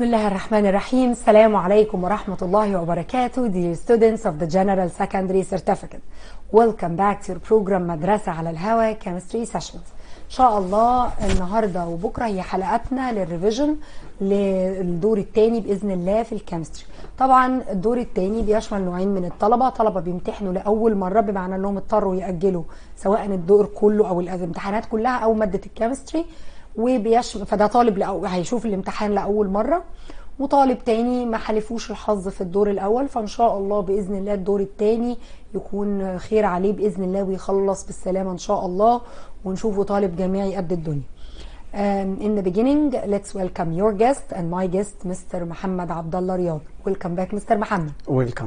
بسم الله الرحمن الرحيم. السلام عليكم ورحمة الله وبركاته. Dear students of the General Secondary Certificate, welcome back to your program مدرسة على الهواء Chemistry Sessions. إن شاء الله النهاردة وبكرة هي حلقاتنا للريفيجن للدور الثاني بإذن الله في الكيمستري. طبعا الدور الثاني بيشمل نوعين من الطلبة، طلبة بيمتحنوا لأول مرة بمعنى أنهم اضطروا يأجلوا سواء الدور كله أو الامتحانات كلها أو مادة الكيمستري، فده طالب هيشوف الامتحان لأول مرة، وطالب تاني ما حلفوش الحظ في الدور الأول، فإن شاء الله بإذن الله الدور التاني يكون خير عليه بإذن الله ويخلص بالسلامة إن شاء الله، ونشوفه طالب جامعي قد الدنيا. In the beginning, let's welcome your guest and my guest, Mr. محمد عبد الله رياض. Welcome back Mr. محمد. Welcome.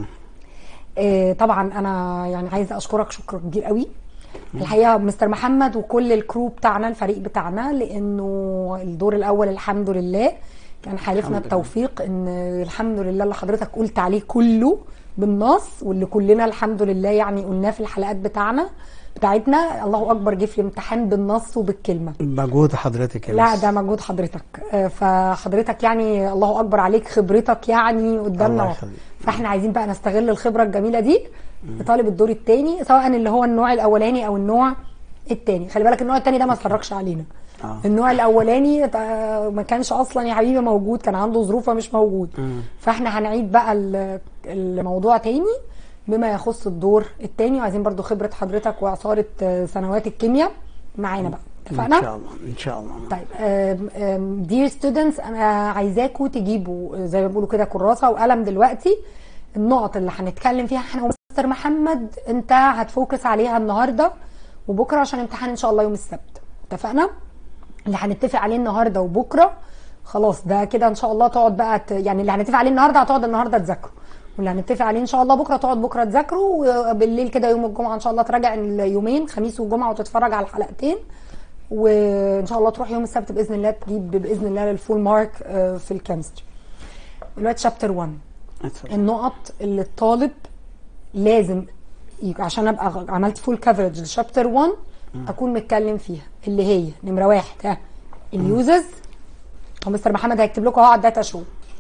طبعا أنا يعني عايزة أشكرك شكر كبير قوي الحقيقه مستر محمد وكل الكرو بتاعنا الفريق بتاعنا، لانه الدور الاول الحمد لله كان حالفنا التوفيق ان الحمد لله اللي حضرتك قلت عليه كله بالنص، واللي كلنا الحمد لله يعني قلناه في الحلقات بتاعتنا الله اكبر جه في الامتحان بالنص وبالكلمه. مجهود حضرتك. لا ده مجهود حضرتك، فحضرتك يعني الله اكبر عليك، خبرتك يعني قدامنا، فاحنا عايزين بقى نستغل الخبره الجميله دي لطالب الدور الثاني، سواء اللي هو النوع الاولاني او النوع الثاني. خلي بالك النوع الثاني ده ما اتفرجش علينا. النوع الاولاني ما كانش اصلا يا حبيبي موجود، كان عنده ظروف مش موجود. فاحنا هنعيد بقى الموضوع تاني بما يخص الدور الثاني، وعايزين برضو خبره حضرتك وعصاره سنوات الكيمياء معانا بقى. اتفقنا؟ ان شاء الله ان شاء الله. طيب دير ستودنتس، انا عايزاكم تجيبوا زي ما بيقولوا كده كراسه وقلم دلوقتي، النقط اللي هنتكلم فيها احنا ومستر محمد انت هتفوكس عليها النهارده وبكره عشان امتحان ان شاء الله يوم السبت. اتفقنا؟ اللي هنتفق عليه النهارده وبكره خلاص ده كده ان شاء الله تقعد بقى يعني اللي هنتفق عليه النهارده هتقعد النهارده تذاكره، واللي هنتفق عليه ان شاء الله بكره تقعد بكره تذاكره، وبالليل كده يوم الجمعه ان شاء الله تراجع اليومين خميس وجمعه وتتفرج على الحلقتين، وان شاء الله تروح يوم السبت باذن الله تجيب باذن الله الفول مارك في الكيمستري. دلوقتي شابتر 1 النقط اللي الطالب لازم عشان ابقى عملت فول كفرج لشابتر 1 اكون متكلم فيها، اللي هي نمره 1 اليوزز، ومستر محمد هيكتب لكم اهو على الداتا شو.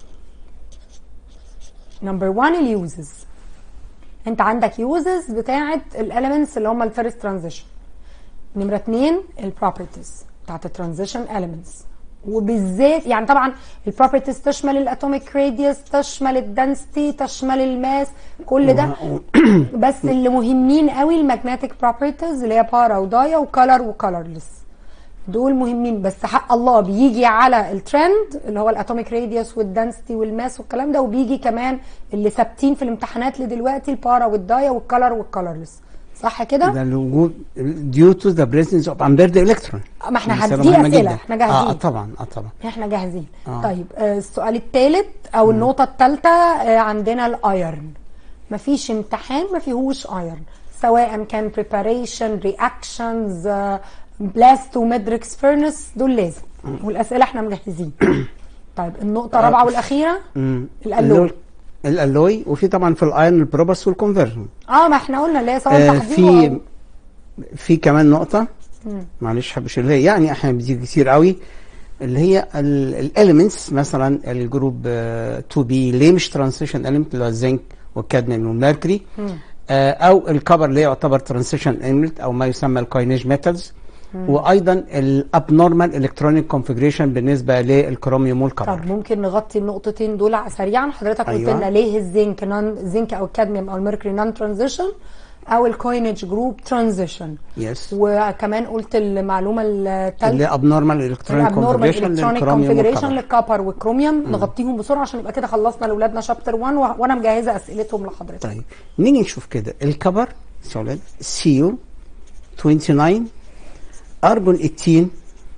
نمبر 1 اليوزز، انت عندك يوزز بتاعه الاليمنتس اللي هم الفيرست ترانزيشن. نمره 2 البروبرتيز بتاعت الترانزيشن اليمنتس، وبالذات يعني طبعا البروبرتيز تشمل الاتوميك راديوس، تشمل الدنسيتي، تشمل الماس، كل ده بس اللي مهمين قوي الماجنتيك بروبرتيز اللي هي بارا ودايا وكالر وكالرلس، دول مهمين. بس حق الله بيجي على الترند اللي هو الاتوميك راديوس والدنسيتي والماس والكلام ده، وبيجي كمان اللي ثابتين في الامتحانات لدلوقتي البارا والدايا والكالر والكالرلس، صح كده؟ ده الوجود due to the presence of unpaired electron. ما احنا دي اسئله احنا جاهزين. طبعا احنا جاهزين. طيب السؤال الثالث او النقطه الثالثه عندنا الايرن. مفيش امتحان ما فيهوش ايرن، سواء كان preparation reactions blast وميدريكس فيرنس، دول لازم، والاسئله احنا مجهزين. طيب النقطه الرابعه والاخيره الالوي، وفي طبعا في الايرن البروبرس والكونفرجن. ما احنا قلنا اللي هي سواء تحضير في كمان نقطه معلش حبش اللي هي يعني احنا بتيجي كتير قوي، اللي هي الاليمنتس مثلا الجروب 2 بي ليه مش ترانزيشن اليمنت اللي هو الزنك والكادميوم والميركوري، او الكبر اللي يعتبر ترانزيشن اليمنت او ما يسمى الكاينيج ميتالز، وايضا الابنورمال الكترونيك كونفيجريشن بالنسبه للكروميوم والكبر. طب ممكن نغطي النقطتين دول سريعا؟ حضرتك قلت لنا ليه الزنك او الكادميوم او الميركوري نون ترانزيشن او الكوينج جروب ترانزيشن. وكمان قلت المعلومه الثالثه اللي ابنورمال الكترونيك كونفيجريشن للكبر والكروميوم. نغطيهم بسرعه عشان يبقى كده خلصنا لاولادنا شابتر 1 وانا مجهزه اسئلتهم لحضرتك. طيب نيجي نشوف كده الكبر سيو 29 ارجون 18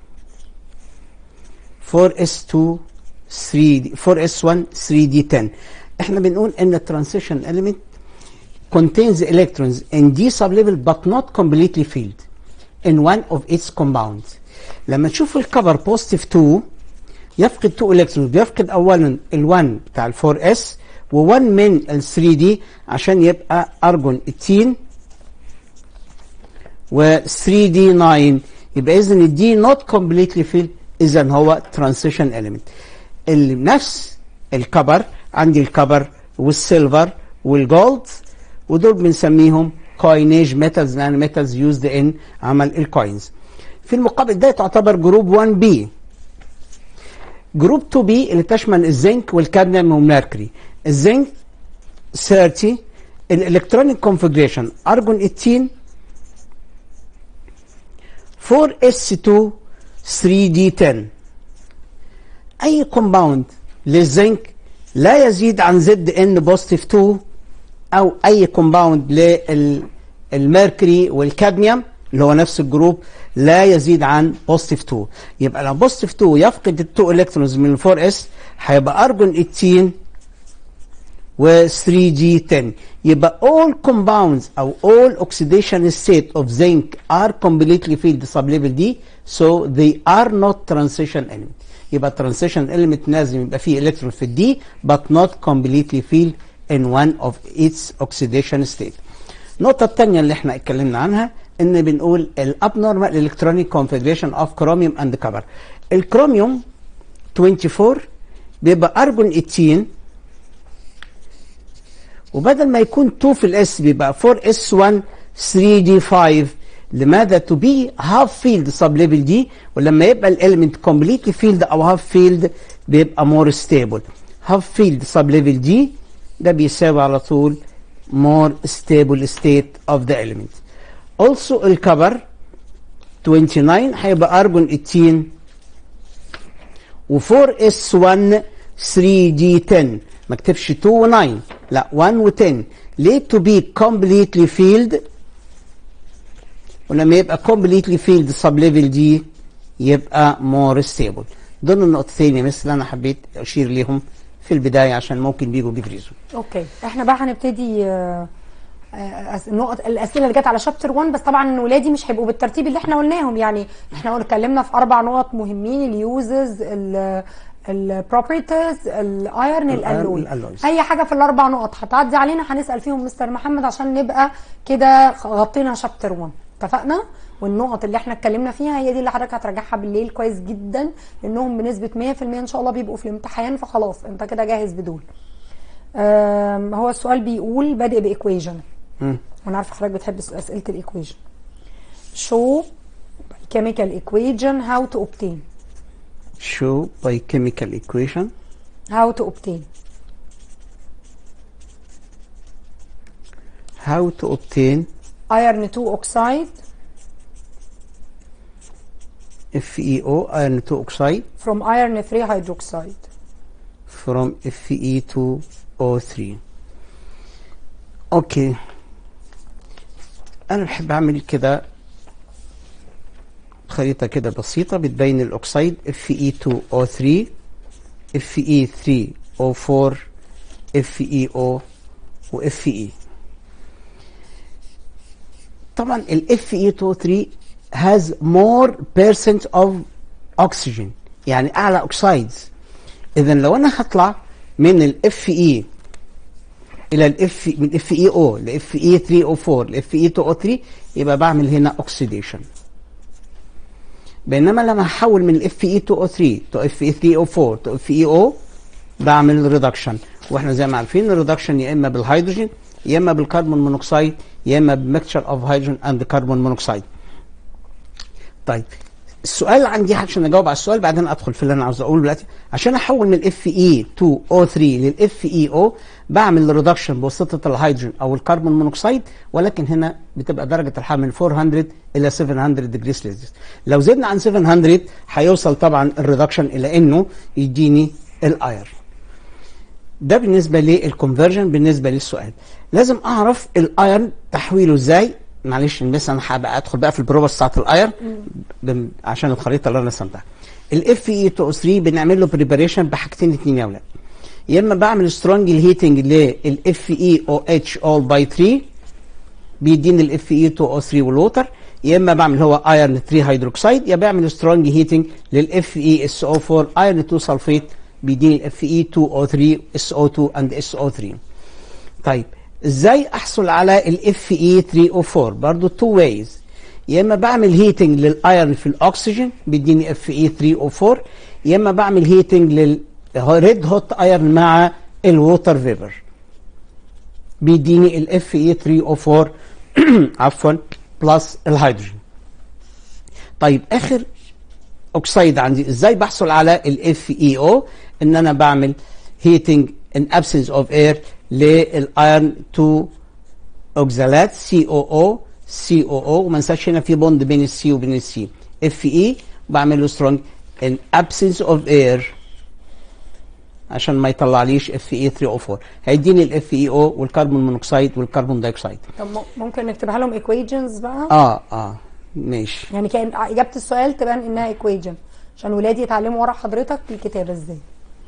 4s2 3d 4s1 3d10. احنا بنقول ان الترانزيشن element contains electrons in d sublevel but not completely filled in one of its compounds. لما تشوف الكفر بوزيتيف 2 يفقد 2 electrons، بيفقد اولا ال1 بتاع ال 4s و1 من ال 3d عشان يبقى ارجون 18 و 3d9، يبقى اذا الدي نوت كومبليتلي فيل، اذا هو ترانزيشن اليمنت. اللي نفس الكبر، عندي الكبر والسيلفر والجولد، ودول بنسميهم كوينيج ميتالز لان ميتالز يوزد ان عمل الكوينز. في المقابل ده تعتبر جروب 1 بي. جروب 2 بي اللي تشمل الزنك والكادميوم والميركوري. الزنك 30، الالكترونيك كونفجريشن ارجون 18، 4s2 3d10. اي كومباوند للزنك لا يزيد عن زد ان بوزيتيف 2، او اي كومباوند للميركوري والكادميوم اللي هو نفس الجروب لا يزيد عن بوزيتيف 2. يبقى لو بوزيتيف 2 يفقد ال 2 الكترونز من ال 4s هيبقى ارجون 18 و 3d10. يبقى all compounds او all oxidation state of zinc are completely filled sublevel D, so they are not transition element. يبقى transition element لازم يبقى فيه electron في الدي but not completely filled in one of its oxidation state. النقطة الثانية اللي احنا اتكلمنا عنها ان بنقول الابنورمال electronic configuration of chromium and copper. الكروميوم 24 بيبقى ارجون 18، وبدل ما يكون 2 في الاس بيبقى 4s1 3d5. لماذا؟ to be half filled sublevel D، ولما يبقى الاليمنت completely filled او half filled بيبقى more stable. half filled sublevel D ده بيساوي على طول more stable state of the element. also الكبر 29 هيبقى ارجون 18 و 4s1 3d10. ما اكتبش 2 و 9، لا 1 و 10. ليه؟ to be completely filled، ولما يبقى completely filled sublevel D يبقى more stable. دول النقطتين يا مس اللي انا حبيت اشير ليهم في البدايه عشان ممكن بيجوا بيفرزوا. اوكي، احنا بقى هنبتدي الاسئله اللي جت على شابتر 1، بس طبعا ولادي مش هيبقوا بالترتيب اللي احنا قلناهم. يعني احنا اتكلمنا في 4 نقط مهمين: اليوزز، البروبرتيز، الايرن، الالوي. اي حاجه في ال4 نقط هتعدي علينا هنسال فيهم مستر محمد عشان نبقى كده غطينا شابتر 1. اتفقنا؟ والنقط اللي احنا اتكلمنا فيها هي دي اللي حضرتك هتراجعها بالليل كويس جدا، لانهم بنسبه 100% ان شاء الله بيبقوا في الامتحان، فخلاص انت كده جاهز بدول. هو السؤال بيقول بادئ بايكويجن، وانا عارفه حضرتك بتحب اسئله الايكويجن. show chemical equation how to obtain. show by chemical equation how to obtain. how to obtain iron 2 oxide FeO iron 2 oxide from iron 3 hydroxide from Fe2O3. اوكي، انا بحب اعمل كده خريطه كده بسيطه بتبين الاكسيد Fe2O3 Fe3O4 FeO و Fe. طبعا ال Fe2O3 has more percent of oxygen، يعني اعلى اوكسايدز. اذا لو انا هطلع من ال Fe الى ال F من FeO ل Fe3O4 ل Fe2O3 يبقى بعمل هنا اوكسيديشن. بينما لما هحول من ال Fe2O3 to Fe3O4 to FeO بعمل ريدكشن. واحنا زي ما عارفين الريدكشن يا اما بالهيدروجين يا اما بالكربون مونوكسيد يا اما بميكشر اوف هيدروجين اند كربون مونوكسيد. طيب السؤال عندي عشان اجاوب على السؤال بعدين ادخل في اللي انا عاوز اقوله دلوقتي. عشان احول من Fe2O3 لل FeO بعمل ريدكشن بواسطه الهيدروجين او الكربون مونوكسيد، ولكن هنا بتبقى درجه الحراره من 400 الى 700 ديجري سلسيوس. لو زدنا عن 700 هيوصل طبعا الريدكشن الى انه يديني الاير. ده بالنسبه للكونفرجن. بالنسبه للسؤال لازم اعرف الايرن تحويله ازاي. معلش بس انا هبقى ادخل بقى في البروبه بتاعت الايرن عشان الخريطه اللي انا رسمتها. الاف اي 2 بنعمل له بريباريشن بحاجتين اتنين يا اولاد. يا اما بعمل سترونج هيتنج للاف اي او اتش اول باي 3 بيديني الاف اي 2 او 3 والووتر، يا اما بعمل هو ايرن 3 هيدروكسيد، يا بعمل سترونج هيتنج للاف اي اس او 4 ايرن 2 سلفيت بيديني الاف اي 2 او 3 اس او 2 اند اس او 3. طيب ازاي احصل على الاف اي 3 او 4؟ برضه تو ويز. يا اما بعمل هيتنج للايرن في الاكسجين بيديني اف اي 3 او 4، يا اما بعمل هيتنج ريد هوت ايرن مع الووتر فيبر بيديني الاف اي 3O4 عفوا بلس الهيدروجين. طيب اخر اوكسيد عندي ازاي بحصل على الاف اي او؟ ان انا بعمل هيتنج ان ابسنس اوف اير للايرن 2 اوكزالات COO وما انساش هنا في بوند بين السي وبين السي اف اي، بعمل له سترونج ان ابسنس اوف اير عشان ما يطلعليش اف اي 3O4. هيديني الاف اي او والكربون مونوكسيد والكربون دايوكسيد. طب ممكن نكتبها لهم ايكويجنز بقى؟ ماشي. يعني كان اجابه السؤال تبان انها ايكويجن عشان ولادي يتعلموا ورا حضرتك الكتابه ازاي.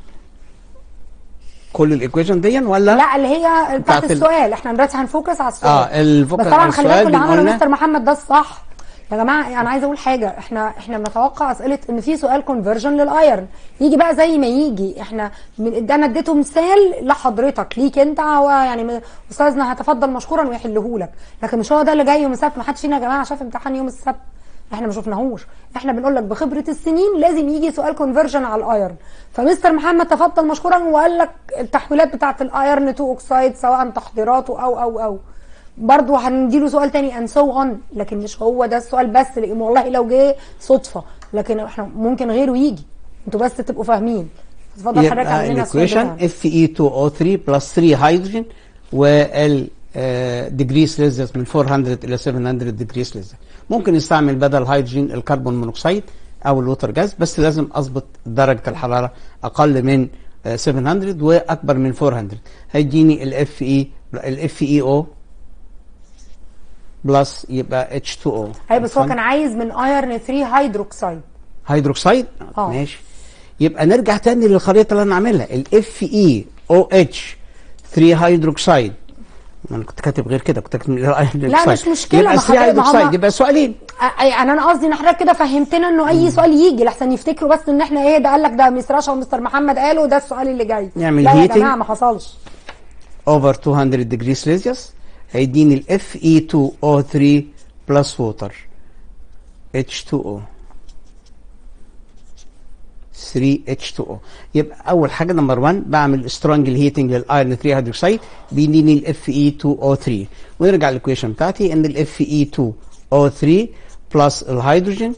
كل الايكويجن دي ولا لا اللي هي بتاعت السؤال؟ احنا دلوقتي هنفوكس على السؤال. الفوكس بس طبعا خلي بالكم اللي عمله مستر محمد ده الصح يا جماعه. انا عايزه اقول حاجه، احنا بنتوقع اسئله ان في سؤال كونفرجن للايرن يجي بقى زي ما يجي. احنا ده انا اديته مثال لحضرتك ليك انت، هو يعني استاذنا هتفضل مشكورا ويحله لك، لكن مش هو ده اللي جاي يوم السبت. ما حدش فينا يا جماعه شاف امتحان يوم السبت، احنا ما شفناهوش. احنا بنقول لك بخبره السنين لازم يجي سؤال كونفرجن على الايرن. فمستر محمد تفضل مشكورا وقال لك التحويلات بتاعه الايرن 2 اوكسايد سواء تحضيراته او برضه هنديله سؤال تاني and so on، لكن مش هو ده السؤال بس، لان والله لو جه صدفه، لكن احنا ممكن غيره يجي. انتوا بس تبقوا فاهمين. اتفضل حضرتك اعمل لنا السؤال الايكويشن Fe2O3 بلس 3 هيدروجين وال ديجري سيلسيوس من 400 الى 700 ديجري سيلسيوس. ممكن نستعمل بدل هيدروجين الكربون مونوكسيد او الووتر جاز، بس لازم اظبط درجه الحراره اقل من 700 واكبر من 400. هيديني الاف اي او بلس يبقى H2O. ايوه بس هو كان عايز من ايرن 3 هيدروكسيد. ماشي. يبقى نرجع تاني للخريطه اللي انا عاملها الاف اي او اتش 3 هيدروكسيد. انا كنت كاتب غير كده، كنت كاتب لا مش مشكله، يبقى 3 هيدروكسيد يبقى سؤالين. انا قصدي ان حضرتك كده فهمتنا انه اي سؤال يجي لحسن يفتكروا بس ان احنا ده قال لك ده مستر رشا ومستر محمد قالوا ده السؤال اللي جاي. نعمل لا هيتنج يا جماعه ما حصلش. اوفر 200 ديجري سيلسيوس هيديني ال Fe2O3 بلس ووتر H2O 3H2O. يبقى اول حاجه نمبر 1 بعمل سترونج هيتنج للايرن 3 هيدروكسيد بيديني ال Fe2O3. ونرجع للايكويشن بتاعتي ان ال Fe2O3 بلس الهيدروجين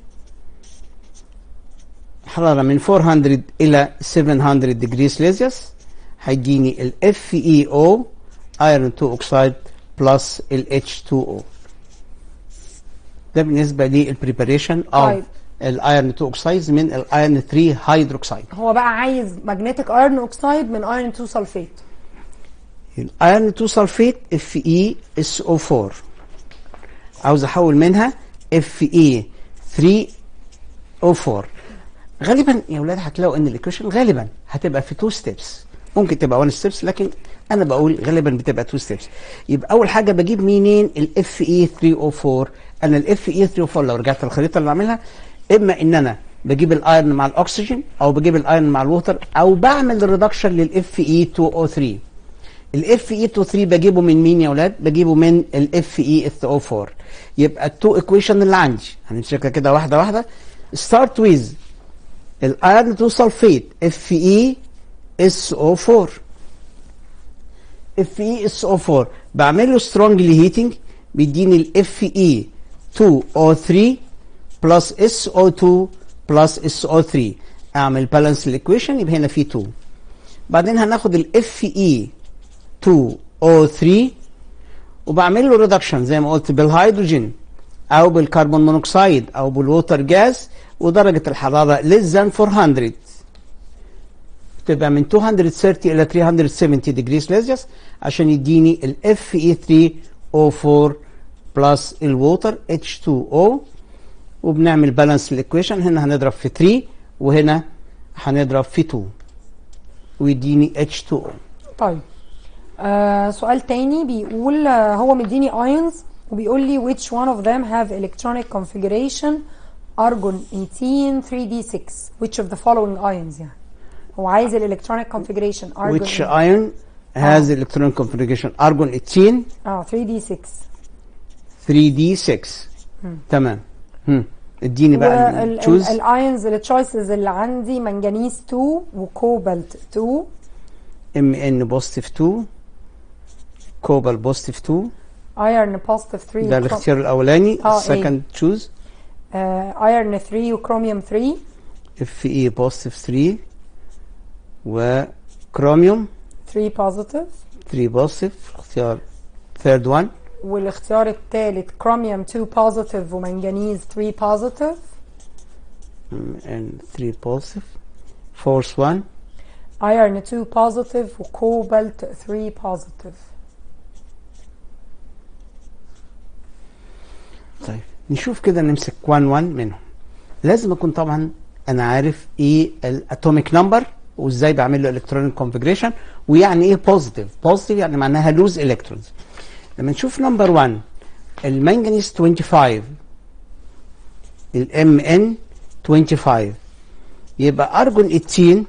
حراره من 400 الى 700 ديجري سيلسيوس هيديني ال FeO ايرون 2 اوكسايد بلس ال H2O. ده بالنسبه للبريباريشن اوف الايرون 2 اوكسايد من الايرون 3 هيدروكسيد. هو بقى عايز ماجنتيك ايرون اوكسايد من ايرون 2 سلفيت. الايرون 2 سلفيت FeSO4 عاوز احول منها Fe3O4. غالبا يا اولاد هتلاقوا ان الايكويشن غالبا هتبقى في 2 ستيبس، ممكن تبقى 1 ستيبس لكن انا بقول غالبا بتبقى 2 ستيبس. يبقى اول حاجه بجيب منين ال Fe3O4؟ انا ال Fe3O4 لو رجعت الخريطه اللي عاملها اما ان انا بجيب الايرون مع الاكسجين او بجيب الايرون مع الووتر او بعمل ريدكشن لل Fe2O3. ال Fe2O3 بجيبه من مين يا اولاد؟ بجيبه من ال FeSO4. يبقى التو ايكويشن اللي عندي هنمسكها كده واحده واحده. ستارت ويز الايرون 2 سلفيت FeSO4. FeSO4 بعمل له سترونجلي هيتنج بيديني ال Fe2O3 بلس SO2 بلس SO3. اعمل بالانس الايكويشن يبقى هنا في 2. بعدين هناخد ال Fe2O3 وبعمل له ريدكشن زي ما قلت بالهيدروجين او بالكربون مونوكسيد او بالووتر جاز ودرجه الحراره less than 400 تبقى من 230 الى 370 ديجري سيلسيوس عشان يديني ال Fe3O4 بلس الووتر H2O. وبنعمل بالانس الايكويشن، هنا هنضرب في 3 وهنا هنضرب في 2 ويديني H2O. طيب سؤال تاني بيقول هو مديني ions وبيقول لي which one of them have electronic configuration argon 18 3d6 which of the following ions. يعني هو عايز electronic configuration argon which ion has electronic configuration argon 18 3d6 3d6 تمام. اديني بقى التشوز. والايونز التشويسز اللي عندي منجنيز 2 وكوبالت 2. Mn بوزيتيف 2، كوبال بوزيتيف 2، ايرن بوزيتيف 3. ده الاختيار الاولاني. السكند تشوز ايرن 3 وكروميوم 3. Fe بوزيتيف 3 وكروميوم 3 بوزيتيف. 3 بوزيتيف. اختيار ثيرد وان. والاختيار الثالث كروميوم 2 بوزيتيف ومنجنيز 3 بوزيتيف. and 3 positive. Fourth one ايرن 2 بوزيتيف وكوبالت 3 بوزيتيف. طيب نشوف كده، نمسك 1 1 منهم. لازم اكون طبعا انا عارف ايه الاتوميك نمبر وازاي بعمل له الكترونيك كونفيجريشن، ويعني ايه بوزيتيف. بوزيتيف يعني معناها لوز الكترونز. لما نشوف نمبر 1 المنجنيز 25 الام ان 25 يبقى ارجون 18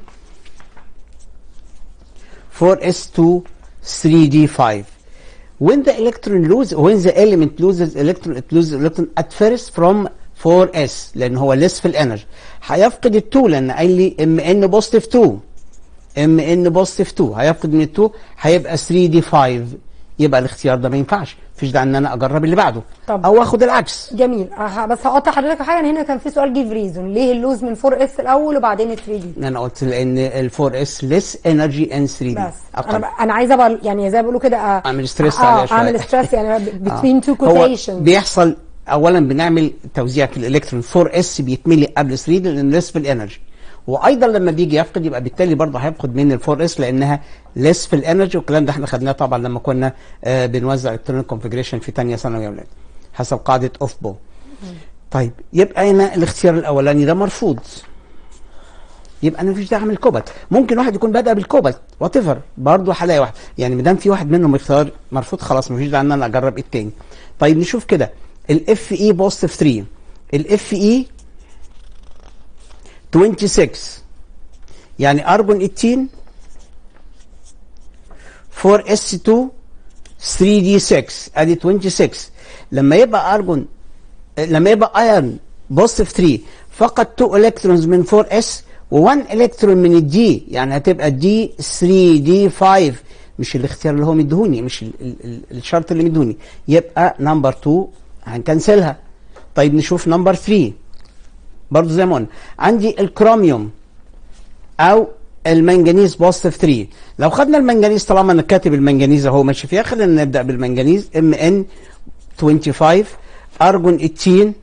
4s2 3d5. when the electron lose when the element loses electron it loses electron at first from 4s لان هو less في الانرجي. هيفقد ال2 لان قال لي ام ان بوزيتيف 2 ام ان بوزيتيف 2 هيفقد من ال2 هيبقى 3d5. يبقى الاختيار ده ما ينفعش، مفيش داعي ان انا اجرب اللي بعده او اخد العكس. جميل. بس هقطع حضرتك في حاجه. هنا كان في سؤال جيف ريزون ليه اللوز من 4 اس الاول وبعدين ال 3 دي. انا قلت لان ال 4 اس ليس انرجي ان 3 دي. بس انا عايزه ابقى يعني زي ما بيقولوا كده اعمل ستريس عليها شويه. اعمل ستريس يعني بتوين تو كوتيشنز. بيحصل اولا بنعمل توزيع الالكترون 4 اس بيتملي قبل 3 لان ليس في الانرجي، وايضا لما بيجي يفقد يبقى بالتالي برضه هيفقد من ال 4 اس لانها ليس في الانرجي. والكلام ده احنا خدناه طبعا لما كنا بنوزع الكترونيك كونفيجريشن في ثانيه ثانوي يا اولاد حسب قاعده اوف بو. طيب يبقى هنا الاختيار الاولاني ده مرفوض، يبقى انا مفيش داعي اعمل كوبالت. ممكن واحد يكون بدا بالكوبالت وات ايفر برضه هلاقي واحد، يعني ما دام في واحد منهم اختيار مرفوض خلاص مفيش داعي ان انا اجرب الثاني. طيب نشوف كده الاف اي بوزيتيف 3 الاف اي 26 يعني ارجون 18 4s2 3d6 ادي 26. لما يبقى ارجون لما يبقى ايرون بوزيتيف 3 فقط 2 الكترونز من 4s و1 الكترون من الدي، يعني هتبقى دي 3d5 مش الاختيار اللي هو مديهوني، مش الشرط اللي مديهوني، يبقى نمبر 2 هنكنسلها. طيب نشوف نمبر 3 برضو زي ما قلنا عندي الكروميوم او المنجنيز بوزيتيف 3. لو خدنا المنجنيز طالما انا كاتب المنجنيز اهو ماشي فيها خلينا نبدا بالمنجنيز ام ان 25 ارجون 18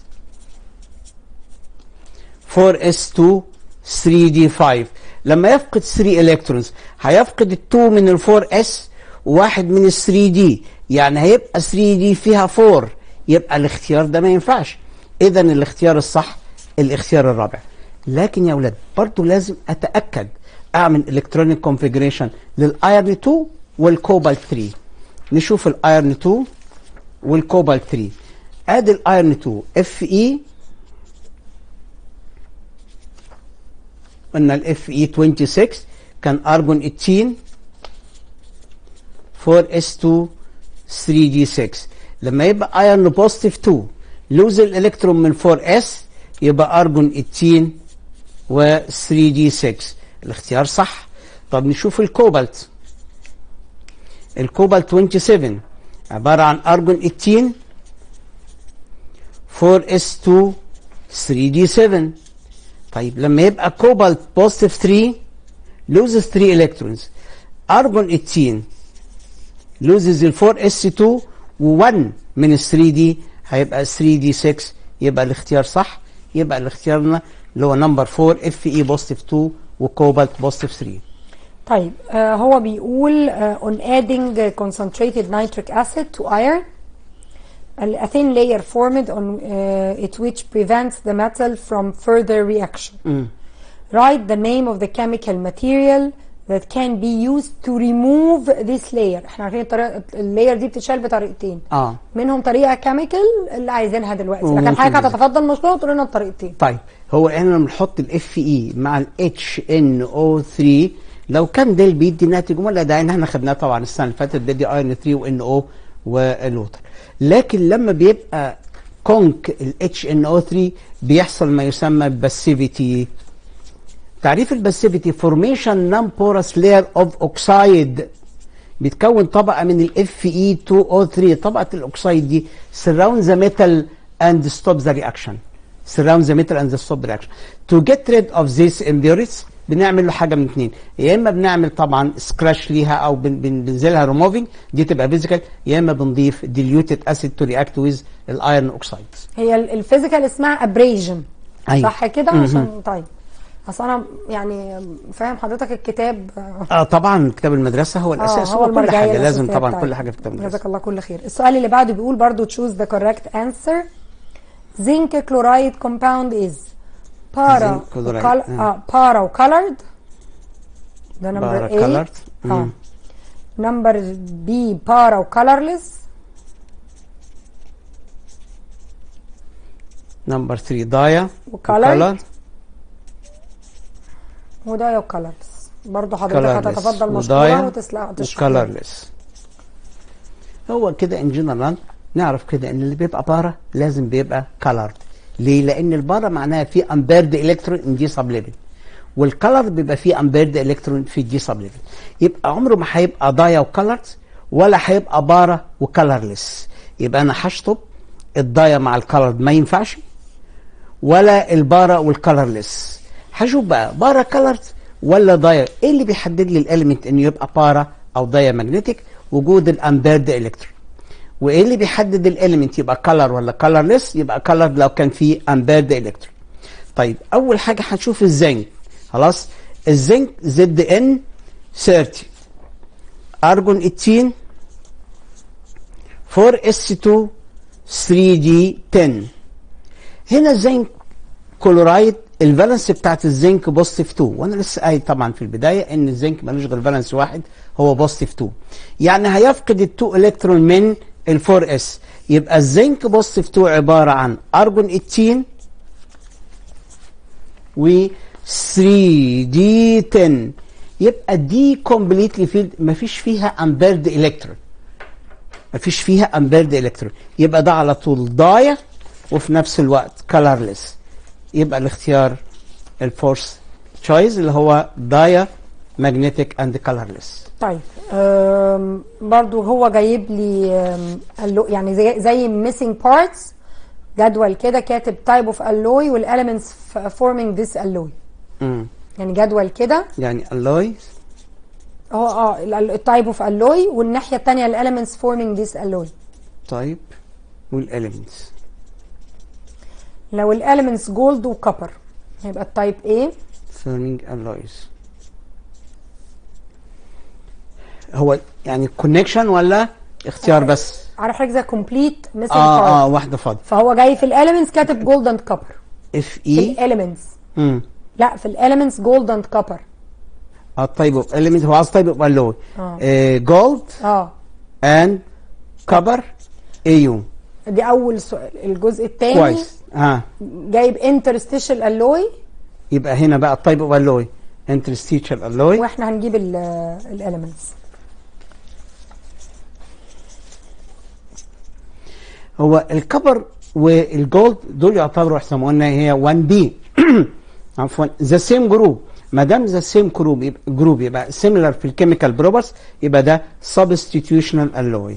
4s2 3d5. لما يفقد 3 الكترونز هيفقد ال2 من ال 4s وواحد من ال 3d، يعني هيبقى 3d فيها 4، يبقى الاختيار ده ما ينفعش. اذا الاختيار الصح الاختيار الرابع. لكن يا اولاد برضو لازم اتاكد اعمل الكترونيك كونفيجريشن للايرن 2 والكوبالت 3. نشوف الايرن 2 والكوبالت 3. ادي الايرن 2 اف اي قلنا الاف اي 26 كان ارجون 18 4s2 3d6. لما يبقى ايرن بوزيتيف 2 لوز الالكترون من 4s يبقى ارجون 18 و 3d6 الاختيار صح. طب نشوف الكوبالت. الكوبالت 27 عبارة عن ارجون 18 4s2 3d7. طيب لما يبقى كوبالت بوزيتيف 3 loses 3 الكترونز، ارجون 18 loses ال 4s2 و1 من ال 3d هيبقى 3d6، يبقى الاختيار صح. يبقى الاختيارنا اللي هو نمبر 4 اف اي بوزيتيف 2 وكوبالت بوزيتيف 3. طيب هو بيقول on adding concentrated nitric acid to iron a thin layer formed on it which prevents the metal from further reaction. Write the name of the chemical material that can be used to remove this layer. احنا عارفين الطريقه اللاير دي بتتشال بطريقتين منهم طريقه كيميكال اللي عايزينها دلوقتي، لكن حضرتك هتتفضل مشروع وتقول لنا الطريقتين. طيب هو احنا لما بنحط الاف اي مع الاتش ان او 3 لو كان ده بيدي ناتج ولا ده احنا خدناه طبعا السنه اللي فاتت، بيدي ايرون 3 وان او والوتر. لكن لما بيبقى كونك ال HNO3 بيحصل ما يسمى باسيفيتي. تعريف الباسيفيتي فورميشن نون بورس لاير اوف اوكسايد، بيتكون طبقه من ال Fe2O3. طبقه الاوكسايد دي surround the metal and stop the reaction. surround the metal and stop the reaction. To get rid of these impurities بنعمل له حاجه من اتنين، يا اما بنعمل طبعا سكراش ليها او بننزلها ريموفينج، دي تبقى فيزيكال، يا اما بنضيف ديليوتد اسيد تو رياكت ويز الايرون اوكسايد. هي الفيزيكال اسمها ابريجن. أيوة. صح كده؟ عشان طيب اصل انا يعني فاهم حضرتك الكتاب. طبعا كتاب المدرسه هو الاساس، هو كل حاجه لازم طبعا كل حاجه في كتاب المدرسه. جزاك الله كل خير. السؤال اللي بعده بيقول برضو choose the correct answer. zinc chloride compound is para para وcolored. ده نمبر A. نمبر B para وcolorless. نمبر 3 ضايع وcolor. وضايع وcolorless. برضه حضرتك هتتفضل مشكورة وتشكر. هو كده ان جنرال نعرف كده ان اللي بيبقى بارا لازم بيبقى colored. ليه؟ لان البارا معناها في امبيرد الكترون ان دي سب ليفل، والكلر بيبقى فيه امبيرد الكترون في دي سب ليفل. يبقى عمره ما هيبقى ضايع وكلرد ولا هيبقى بارا وكلرلس. يبقى انا هشطب الضايع مع الكلرد ما ينفعش، ولا البارا والكلرلس. هشوف بقى بارا كلرد ولا ضايع. ايه اللي بيحدد لي الاليمنت انه يبقى بارا او ضايع ماجنتيك؟ وجود الامبيرد الكترون. وايه اللي بيحدد الاليمنت يبقى كلر ولا كلرلس؟ يبقى كلر لو كان فيه امبيرد الكترون. طيب اول حاجه هنشوف الزنك. خلاص، الزنك زد ان 30 ارجون 18 4 اس 2 3 دي 10. هنا الزنك كلورايد الفالنس بتاعت الزنك بوزيتيف 2، وانا لسه قايل طبعا في البدايه ان الزنك ملوش غير فالنس واحد هو بوزيتيف 2، يعني هيفقد ال 2 الكترون من ال 4 اس. يبقى الزنك بوزيتيف 2 عباره عن ارجون 18 و 3 دي 10. يبقى دي كومبليتلي فيلد مفيش فيها امبيرد الكترون، مفيش فيها امبيرد الكترون. يبقى ده على طول ضايع وفي نفس الوقت كلرلس. يبقى الاختيار الفورس تشويس اللي هو ضايع ماجنتيك اند كلرلس. طيب برضو هو جايب لي يعني زي ميسنج بارتس، جدول كده كاتب تايب اوف الوي والاليمنتس فورمينج ذيس الوي. يعني جدول كده يعني الوي هو التايب اوف الوي، والناحيه الثانيه الاليمنتس فورمينج ذيس الوي. طيب والاليمنتس لو الاليمنتس جولد وكوبر هيبقى التايب A فورمينج الويز. هو يعني كونكشن ولا اختيار بس؟ عارف حضرتك زي كومبليت ميسنج بارت. واحده فاضيه. فهو جاي في الاليمنتس كاتب جولد اند كوبر. اف في الاليمنتس لا في الاليمنتس جولد اند كوبر. طيب اوف اليمنت هو عايز طيب اوف الوي جولد اند كوبر ايو. دي اول سؤال. الجزء الثاني كويس. جايب انترستيشال الوي. يبقى هنا بقى الطيب اوف الوي انترستيشال الوي، واحنا هنجيب الاليمنتس. هو الكبر والجولد دول يعتبروا احنا ما قلنا هي 1 بي عفوا ذا سيم جروب. ما دام ذا سيم جروب يبقى سيميلر في الكيميكال بروبرز، يبقى ده سبستيتيوشنال الوي.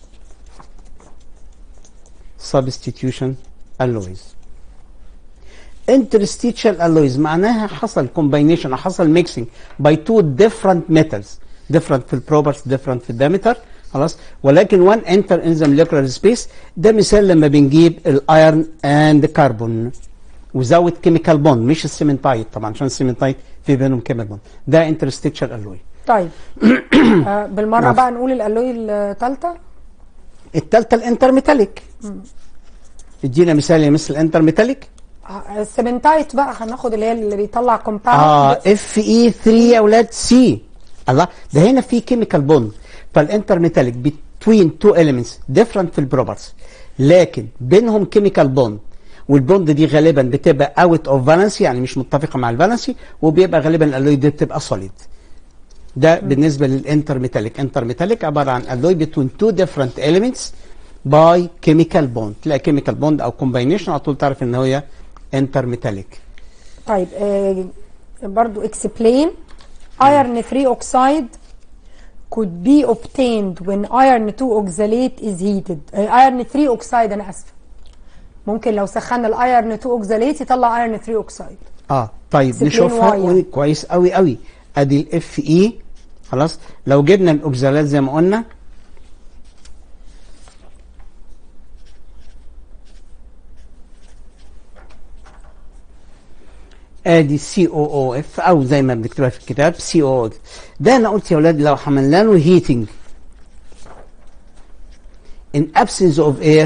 سبستيتيوشن الويز. interstitial alloys معناها حصل combination، حصل mixing by two different metals، different في البروبرز different في الدايمتر. خلاص، ولكن one enter in the molecular space. ده مثال لما بنجيب الايرن اند كربون وزود كيميكال بوند، مش السيمنتايت طبعا عشان السيمنتايت في بينهم كيميكال بوند. ده interstitial alloy. طيب بالمره بقى نقول الالوي الثالثه. الثالثه الانترميتاليك. ادينا مثال مثل الانترميتاليك. السيمنتايت بقى هناخد اللي بيطلع كومباوند اف اي 3 يا اولاد سي. الله، ده هنا في كيميكال بوند. فالانترميتاليك between two elements different في البروبرز لكن بينهم كيميكال بوند، والبوند دي غالبا بتبقى اوت اوف فالنسي يعني مش متفقه مع الفالنسي، وبيبقى غالبا الالوي دي بتبقى سوليد. ده بالنسبه للانترميتاليك. انترميتاليك عباره عن alloy between two different elements باي كيميكال بوند. تلاقي كيميكال بوند او كومباينيشن على طول تعرف ان هي انتر ميتاليك. طيب برضو explain iron 3 oxide could be obtained when iron 2 oxalate is heated. iron 3 oxide انا اسفه، ممكن لو سخنا الايرن 2 اوكزاليت يطلع ايرن 3 اوكسايد. طيب نشوفها كويس قوي قوي. ادي الاف اي خلاص. لو جبنا الاوكزالات زي ما قلنا ادي سي او او اف او زي ما بنكتبها في الكتاب سي او اف. ده انا قلت يا اولاد لو عملنا له هيتنج in absence of air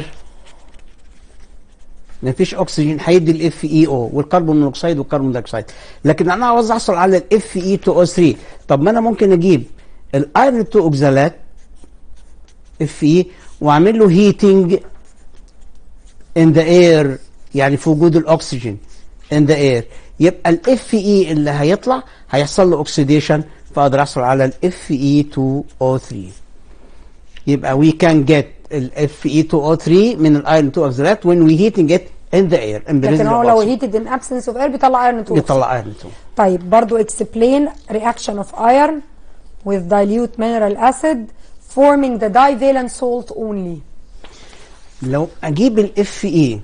مفيش اكسجين هيدي الاف اي او والكربون مونوكسيد والكربون دايوكسيد. لكن انا عاوز احصل على الاف اي 2 او 3. طب ما انا ممكن اجيب الايرون 2 اوكزالات اف اي واعمل له هيتنج ان ذا اير، يعني في وجود الاكسجين ان ذا اير، يبقى الاف اي اللي هيطلع هيحصل له اوكسيديشن فاقدر احصل على الاف اي 2 او 3. يبقى we can get الاف اي 2 او 3 من الايرون 2 اوكزالات when we heating it in the air. لكن هو لو heated in absence of air بيطلع ايرون 2. بيطلع ايرون 2. طيب برضو explain reaction of iron with dilute mineral acid forming the divalent salt only. لو اجيب الاف اي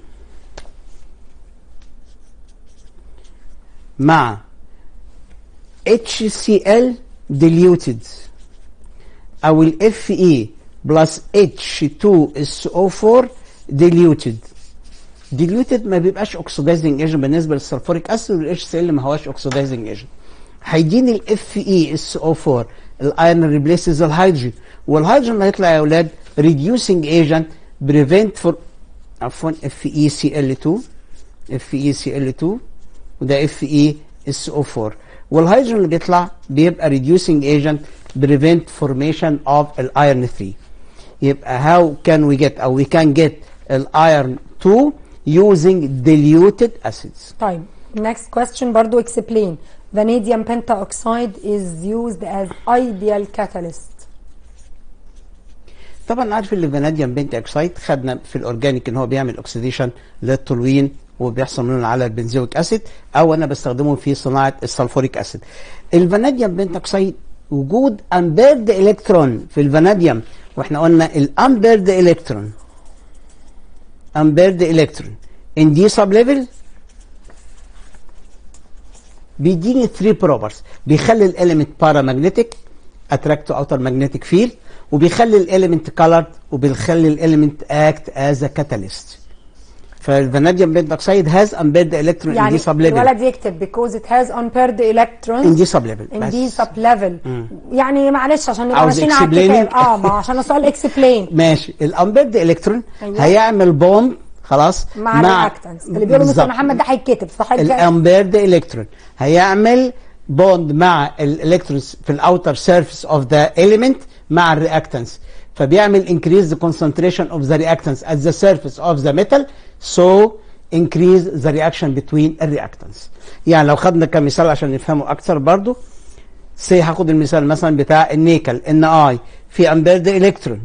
مع HCl diluted او الاف اي بلس H2SO4 diluted. diluted ما بيبقاش oxidizing agent بالنسبه للسلفوريك اسيد، والاتش سي ال ما هواش oxidizing agent. هيديني الاف اي SO4 الايرون ريبليسز الهيدروجين، والهيدروجين اللي هيطلع يا اولاد reducing agent prevent for عفوا FeCl2 FeCl2 وده FeSO4، والهيدروجين اللي بيطلع بيبقى reducing agent prevent formation of iron 3. يبقى how can we get او we can get iron 2 using diluted acids. طيب next question برضو explain vanadium pentaoxide is used as ideal catalyst. طبعا عارف اللي فاناديوم بنت اكسايد خدنا في الاورجانيك ان هو بيعمل اوكسيديشن للتولوين وبيحصل منه على البنزويك اسيد، او انا بستخدمه في صناعه السلفوريك اسيد. الفاناديوم بنت اكسايد وجود امبيرد الكترون في الفاناديوم، واحنا قلنا الامبيرد الكترون ان دي سب ليفل بيديني 3 بروبرز. بيخلي الاليمنت بارامagnetic اتراكت اوتر ماجنتيك فيلد، وبيخلي الاليمنت كولرد، وبيخلي الاليمنت اكت از ا كاتاليست. فالفاناديوم بنت اكسايد هاز امبيرد الكترون ان دي سب ليفل. الولد يكتب because it has unpaired electrons ان دي سب ليفل ان دي سب ليفل. يعني معلش عشان نبقى ماشيين على الكتاب ما عشان السؤال اكسبلين. ماشي. الامبيرد الكترون هيعمل بوند خلاص مع الرياكتنس اللي بيقولوا مستر محمد ده هيتكتب صح كده. الامبيرد الكترون هيعمل بوند مع الالكترونز في الاوتر سيرفيس اوف ذا اليمنت مع الرياكتنس، فبيعمل increase the concentration of the reactants at the surface of the metal so increase the reaction between الreactants. يعني لو خدنا كمثال عشان نفهمه اكثر برضو، هاخد المثال مثلا بتاع النيكل Ni في امبيرد الكترون،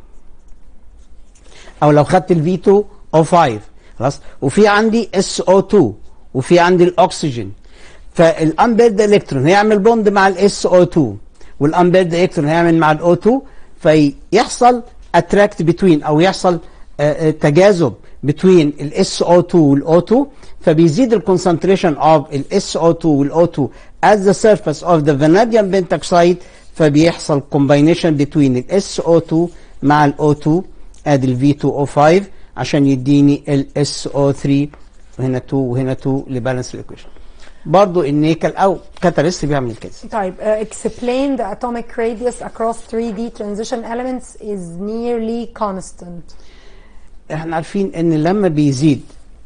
او لو خدت الفي 2 او 5 خلاص، وفي عندي SO2 وفي عندي الاكسجين، فالامبيرد الكترون هيعمل بوند مع الSO2 والامبيرد الكترون هيعمل مع الO2، فيحصل اتراكت بتوين او يحصل تجاذب بين الSO2 والO2، فبيزيد الكونسنتريشن اوف الSO2 والO2 at the surface of the vanadium pentoxide، فبيحصل combination بين الSO2 مع الO2 ادي V2O5 عشان يديني الSO3 وهنا 2 وهنا 2 لبالانس الايكويشن. برضو النيكل او كاتاليست بيعمل كده. طيب explain the atomic radius across 3D transition elements is nearly constant. احنا عارفين ان لما بيزيد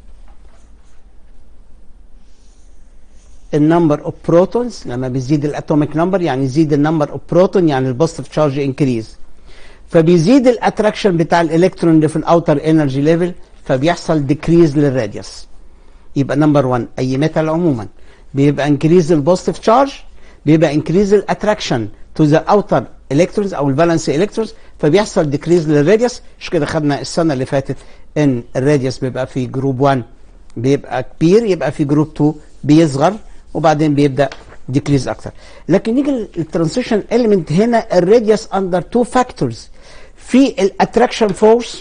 النمبر اوف بروتونز، لما بيزيد الاتوميك نمبر يعني يزيد النمبر اوف بروتون، يعني البوزيتيف تشارج انكريز، فبيزيد الاتراكشن بتاع الالكترون اللي في الاوتر انرجي ليفل، فبيحصل ديكريز للراديوس. يبقى نمبر 1 اي ميتال عموما بيبقى انكريز البوزيتيف تشارج، بيبقى انكريز الاتراكشن تو ذا اوتر الكترونز او الفالنس الكترونز، فبيحصل ديكريز للراديوس. مش كده خدنا السنه اللي فاتت ان الراديوس بيبقى في جروب 1 بيبقى كبير، يبقى في جروب 2 بيصغر، وبعدين بيبدا ديكريز اكتر. لكن نيجي للترانزيشن اليمنت، هنا الراديوس اندر تو فاكتورز. في الاتراكشن فورس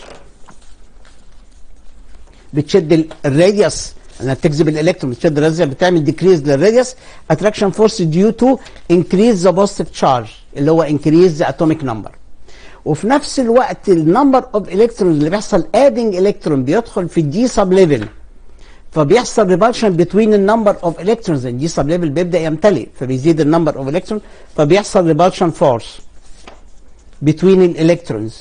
بتشد الراديوس انها بتجذب الالكترون، بتشد الراديوس بتعمل ديكريز للراديوس. اتراكشن فورس ديو تو انكريز ذا بوزيتيف تشارج اللي هو انكريز ذا اتوميك نمبر. وفي نفس الوقت النمبر اوف الكترونز اللي بيحصل ادنج الكترون بيدخل في الدي سب ليفل، فبيحصل ريبالشن بتوين النمبر اوف الكترونز. الدي سب ليفل بيبدا يمتلئ فبيزيد النمبر اوف الكترون، فبيحصل ريبالشن فورس بتوين الالكترونز.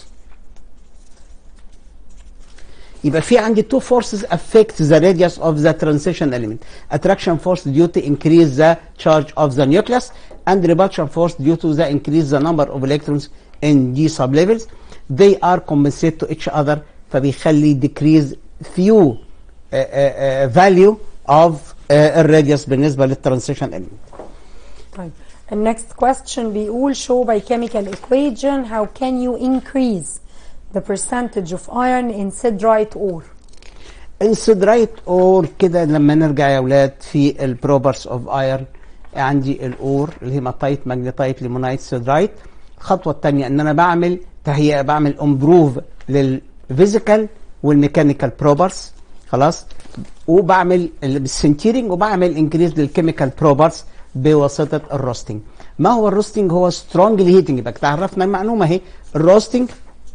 يبقى في عندي two forces affect the radius of the transition element. Attraction force due to increase the charge of the nucleus, and repulsion force due to the increase the number of electrons in d sublevels. They are compensate to each other, فبيخلي decrease few value of الراديوس بالنسبة للترانزيشن element. طيب the next question بيقول show by chemical equation how can you increase the percentage of iron in siderite ore. السيدرايت اور كده لما نرجع يا اولاد في البروبرز اوف ايرن، عندي الاور الهيماتايت ماجنيتايت ليمونايت سيدرايت. الخطوه الثانيه ان انا بعمل تهيئه، بعمل امبروف للفيزيكال والميكانيكال بروبرز، خلاص، وبعمل بالسنتيرنج، وبعمل انكريز للكيميكال بروبرز بواسطه الروستنج. ما هو الروستنج؟ هو سترونجلي هيتنج. يبقى تعرفنا المعلومه اهي، الروستنج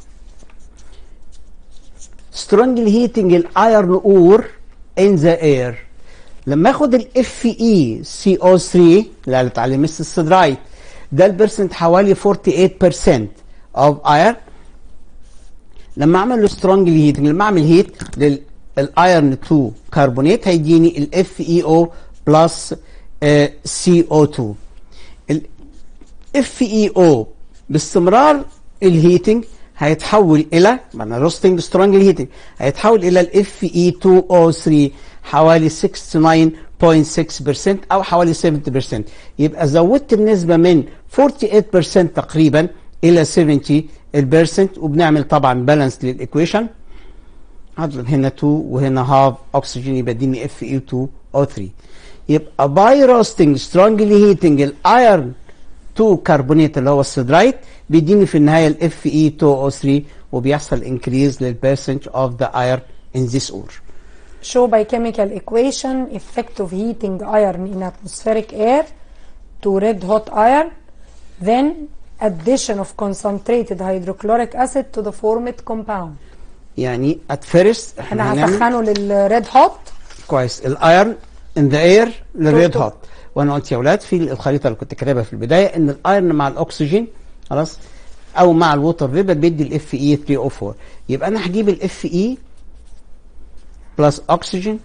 strongly heating الايرن اور in the air. لما اخد الاف اي سي او 3 اللي قالت عليه مس السيدرايت، ده البرسنت حوالي 48% of iron. لما اعمل له strongly heating، لما اعمل هيت للايرن 2 كربونات هيديني الاف اي او بلس سي او 2. الاف اي او باستمرار الهيتنج هيتحول الى معنى روستنج سترونجلي هيتنج، هيتحول الى الاف اي 2 او 3 حوالي 69.6% او حوالي 70%. يبقى زودت النسبه من 48% تقريبا الى 70%، وبنعمل طبعا بالانس للايكويشن. هضرب هنا 2 وهنا هاف اكسجين يبقى اديني اف اي 2 او 3. يبقى باي روستنج سترونجلي هيتنج الايرن 2 كربونات اللي هو السيدرايت بيديني في النهايه الاف اي 2 او 3، وبيحصل انكريز للبرسنج اوف ذا ايرن ان ذيس اور. show by chemical equation effect of heating iron in atmospheric air to red hot iron, then addition of concentrated hydrochloric acid to the formed compound. يعني at first احنا هسخنه للريد هوت. كويس. الايرن in the air للريد هوت. وانا قلت يا اولاد في الخريطه اللي كنت كاتبها في البدايه ان الايرن مع الاكسجين، خلاص، او مع الووتر فيبر بيدي الاف اي 3 او 4. يبقى انا هجيب الاف اي بلس اكسجين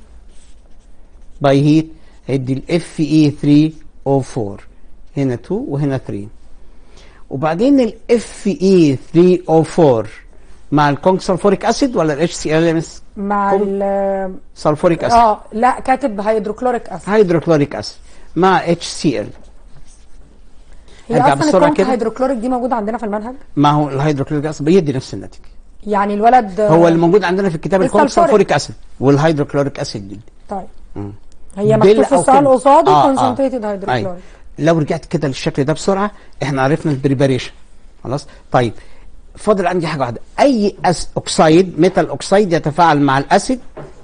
باي هيت هيدي الاف اي 3 او 4. هنا 2 وهنا 3. وبعدين الاف اي 3 او 4 مع الكونسلفوريك اسيد ولا الاتش سي ال ام اس؟ مع السلفوريك اسيد. لا كاتب هيدروكلوريك اسيد. هيدروكلوريك اسيد مع اتش سي ال. هي اصلا الهيدروكلوريك دي موجوده عندنا في المنهج؟ ما هو الهيدروكلوريك اسيد بيدي نفس النتيجه. يعني الولد هو اللي موجود عندنا في الكتاب الكونسلفوريك اسيد والهيدروكلوريك اسيد دي. طيب هي مكتوب في السؤال قصاده كونسنتريتد هيدروكلوريك. لو رجعت كده للشكل ده بسرعه احنا عرفنا البريباريشن، خلاص. طيب فاضل عندي حاجه واحده، اي اوكسايد ميتال اوكسايد يتفاعل مع الاسيد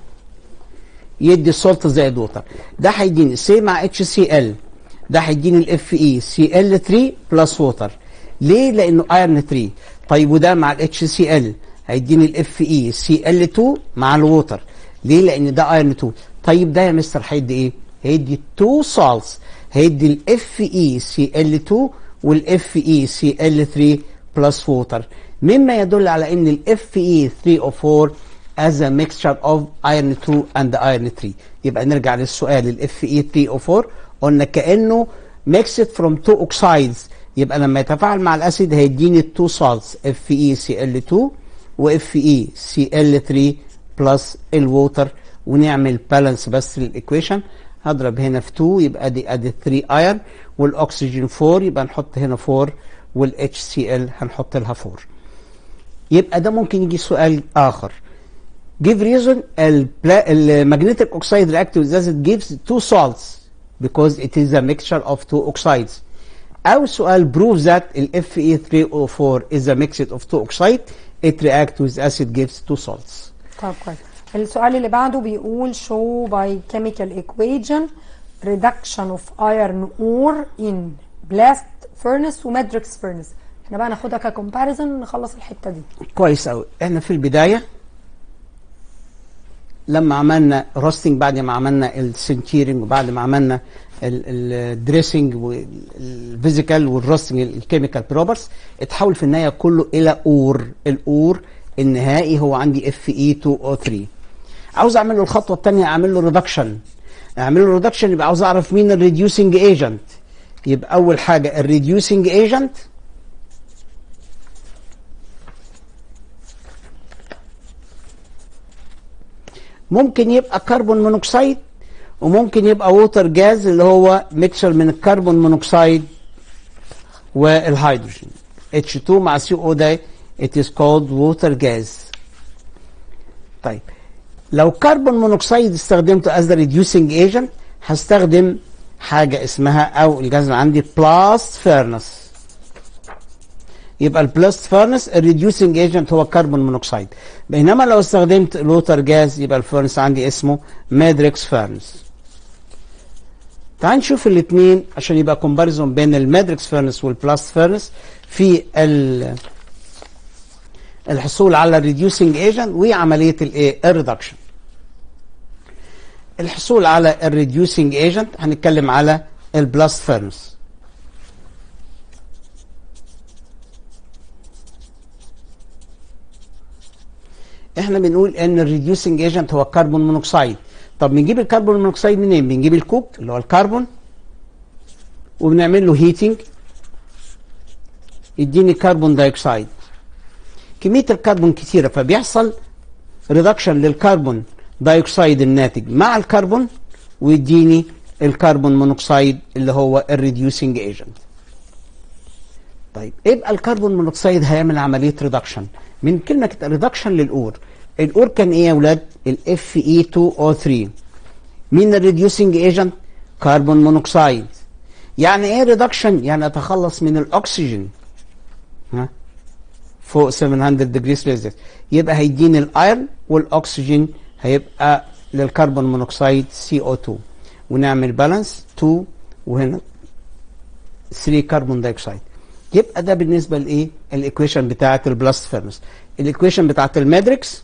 يدي السولت زائد ووتر. ده هيديني سي مع اتش سي ال، ده هيديني الاف اي سي ال 3 بلس ووتر. ليه؟ لانه ايرن 3. طيب وده مع الاتش سي ال هيديني الاف اي سي ال 2 مع الووتر. ليه؟ لان ده ايرن 2. طيب ده يا مستر هيدي ايه؟ هيدي 2 سالتس، هيدي الاف اي سي ال 2 والاف اي سي ال 3 بلس ووتر، مما يدل على ان الاف اي 3 او 4 as a mixture of iron 2 and iron 3. يبقى نرجع للسؤال، الاف اي 3 او 4 قلنا كانه mixed from two oxides، يبقى لما يتفاعل مع الاسيد هيديني 2 salts اف اي سي ال 2 واف اي سي ال 3 بلس الووتر، ونعمل بالانس بس للايكويشن. هضرب هنا في 2 يبقى ادي 3 ايرن، والاكسجين 4 يبقى نحط هنا 4 والاتش سي ال هنحط لها 4. يبقى ده ممكن يجي سؤال اخر. give reason magnetic oxide react with acid gives two salts because it is a mixture of two oxides. أو سؤال prove that ال Fe3O4 is a mixture of two oxide, it react with acid gives two salts. طب كويس. السؤال اللي بعده بيقول show by chemical equation reduction of iron ore in blast furnace و matrix furnace. احنا بقى ناخدها ككومباريزون نخلص الحتة دي. كويس أوي. احنا في البداية لما عملنا روستنج، بعد ما عملنا السنتيرنج وبعد ما عملنا الدريسنج والفيزيكال والروستنج الكيميكال بروبرز، اتحول في النهايه كله الى اور. الاور النهائي هو عندي Fe2O3. عاوز اعمل له الخطوه الثانيه، اعمل له ريدكشن. اعمل له ريدكشن يبقى عاوز اعرف مين الريديوسنج ايجنت. يبقى اول حاجه الريديوسنج ايجنت ممكن يبقى كربون مونوكسيد وممكن يبقى ووتر جاز اللي هو ميكشر من الكربون مونوكسيد والهيدروجين. H2 مع CO ده it is called water gas. طيب لو كربون مونوكسيد استخدمته as the reducing agent هستخدم حاجة اسمها او الجاز اللي عندي blast furnace. يبقى البلاست فارنس الريديوسنج ايجنت هو كربون مونوكسيد، بينما لو استخدمت الووتر جاز يبقى الفارنس عندي اسمه مادريكس فارنس. تعال نشوف الاثنين عشان يبقى كومباريزون بين المادريكس فارنس والبلاست فارنس في الحصول على الريديوسنج ايجنت وعمليه الايه الريدكشن. الحصول على الريديوسنج ايجنت هنتكلم على البلاست فارنس. احنا بنقول ان الريديوسنج ايجنت هو الكربون مونوكسيد. طب بنجيب الكربون مونوكسيد منين؟ بنجيب الكوك اللي هو الكربون وبنعمل له هيتنج يديني كربون دايوكسيد. كميه الكربون كثيره فبيحصل ريدكشن للكربون دايوكسيد الناتج مع الكربون ويديني الكربون مونوكسيد اللي هو الريديوسنج ايجنت. طيب يبقى الكربون مونوكسيد هيعمل عمليه ريدكشن من كلمه ريدكشن للاور. الاور كان ايه يا اولاد؟ الاف اي 2 او 3. مين الريديوسنج ايجنت؟ كربون مونوكسيد. يعني ايه ريدكشن؟ يعني اتخلص من الاكسجين فوق 700 ديجري سلسيوس، يبقى هيديني الايرون والاكسجين هيبقى للكربون مونوكسيد CO2 ونعمل بالانس 2 وهنا 3 كربون دايوكسيد. يبقى ده بالنسبه لايه؟ الايكويشن بتاعه البلاست فيرنس. الايكويشن بتاعه المادريكس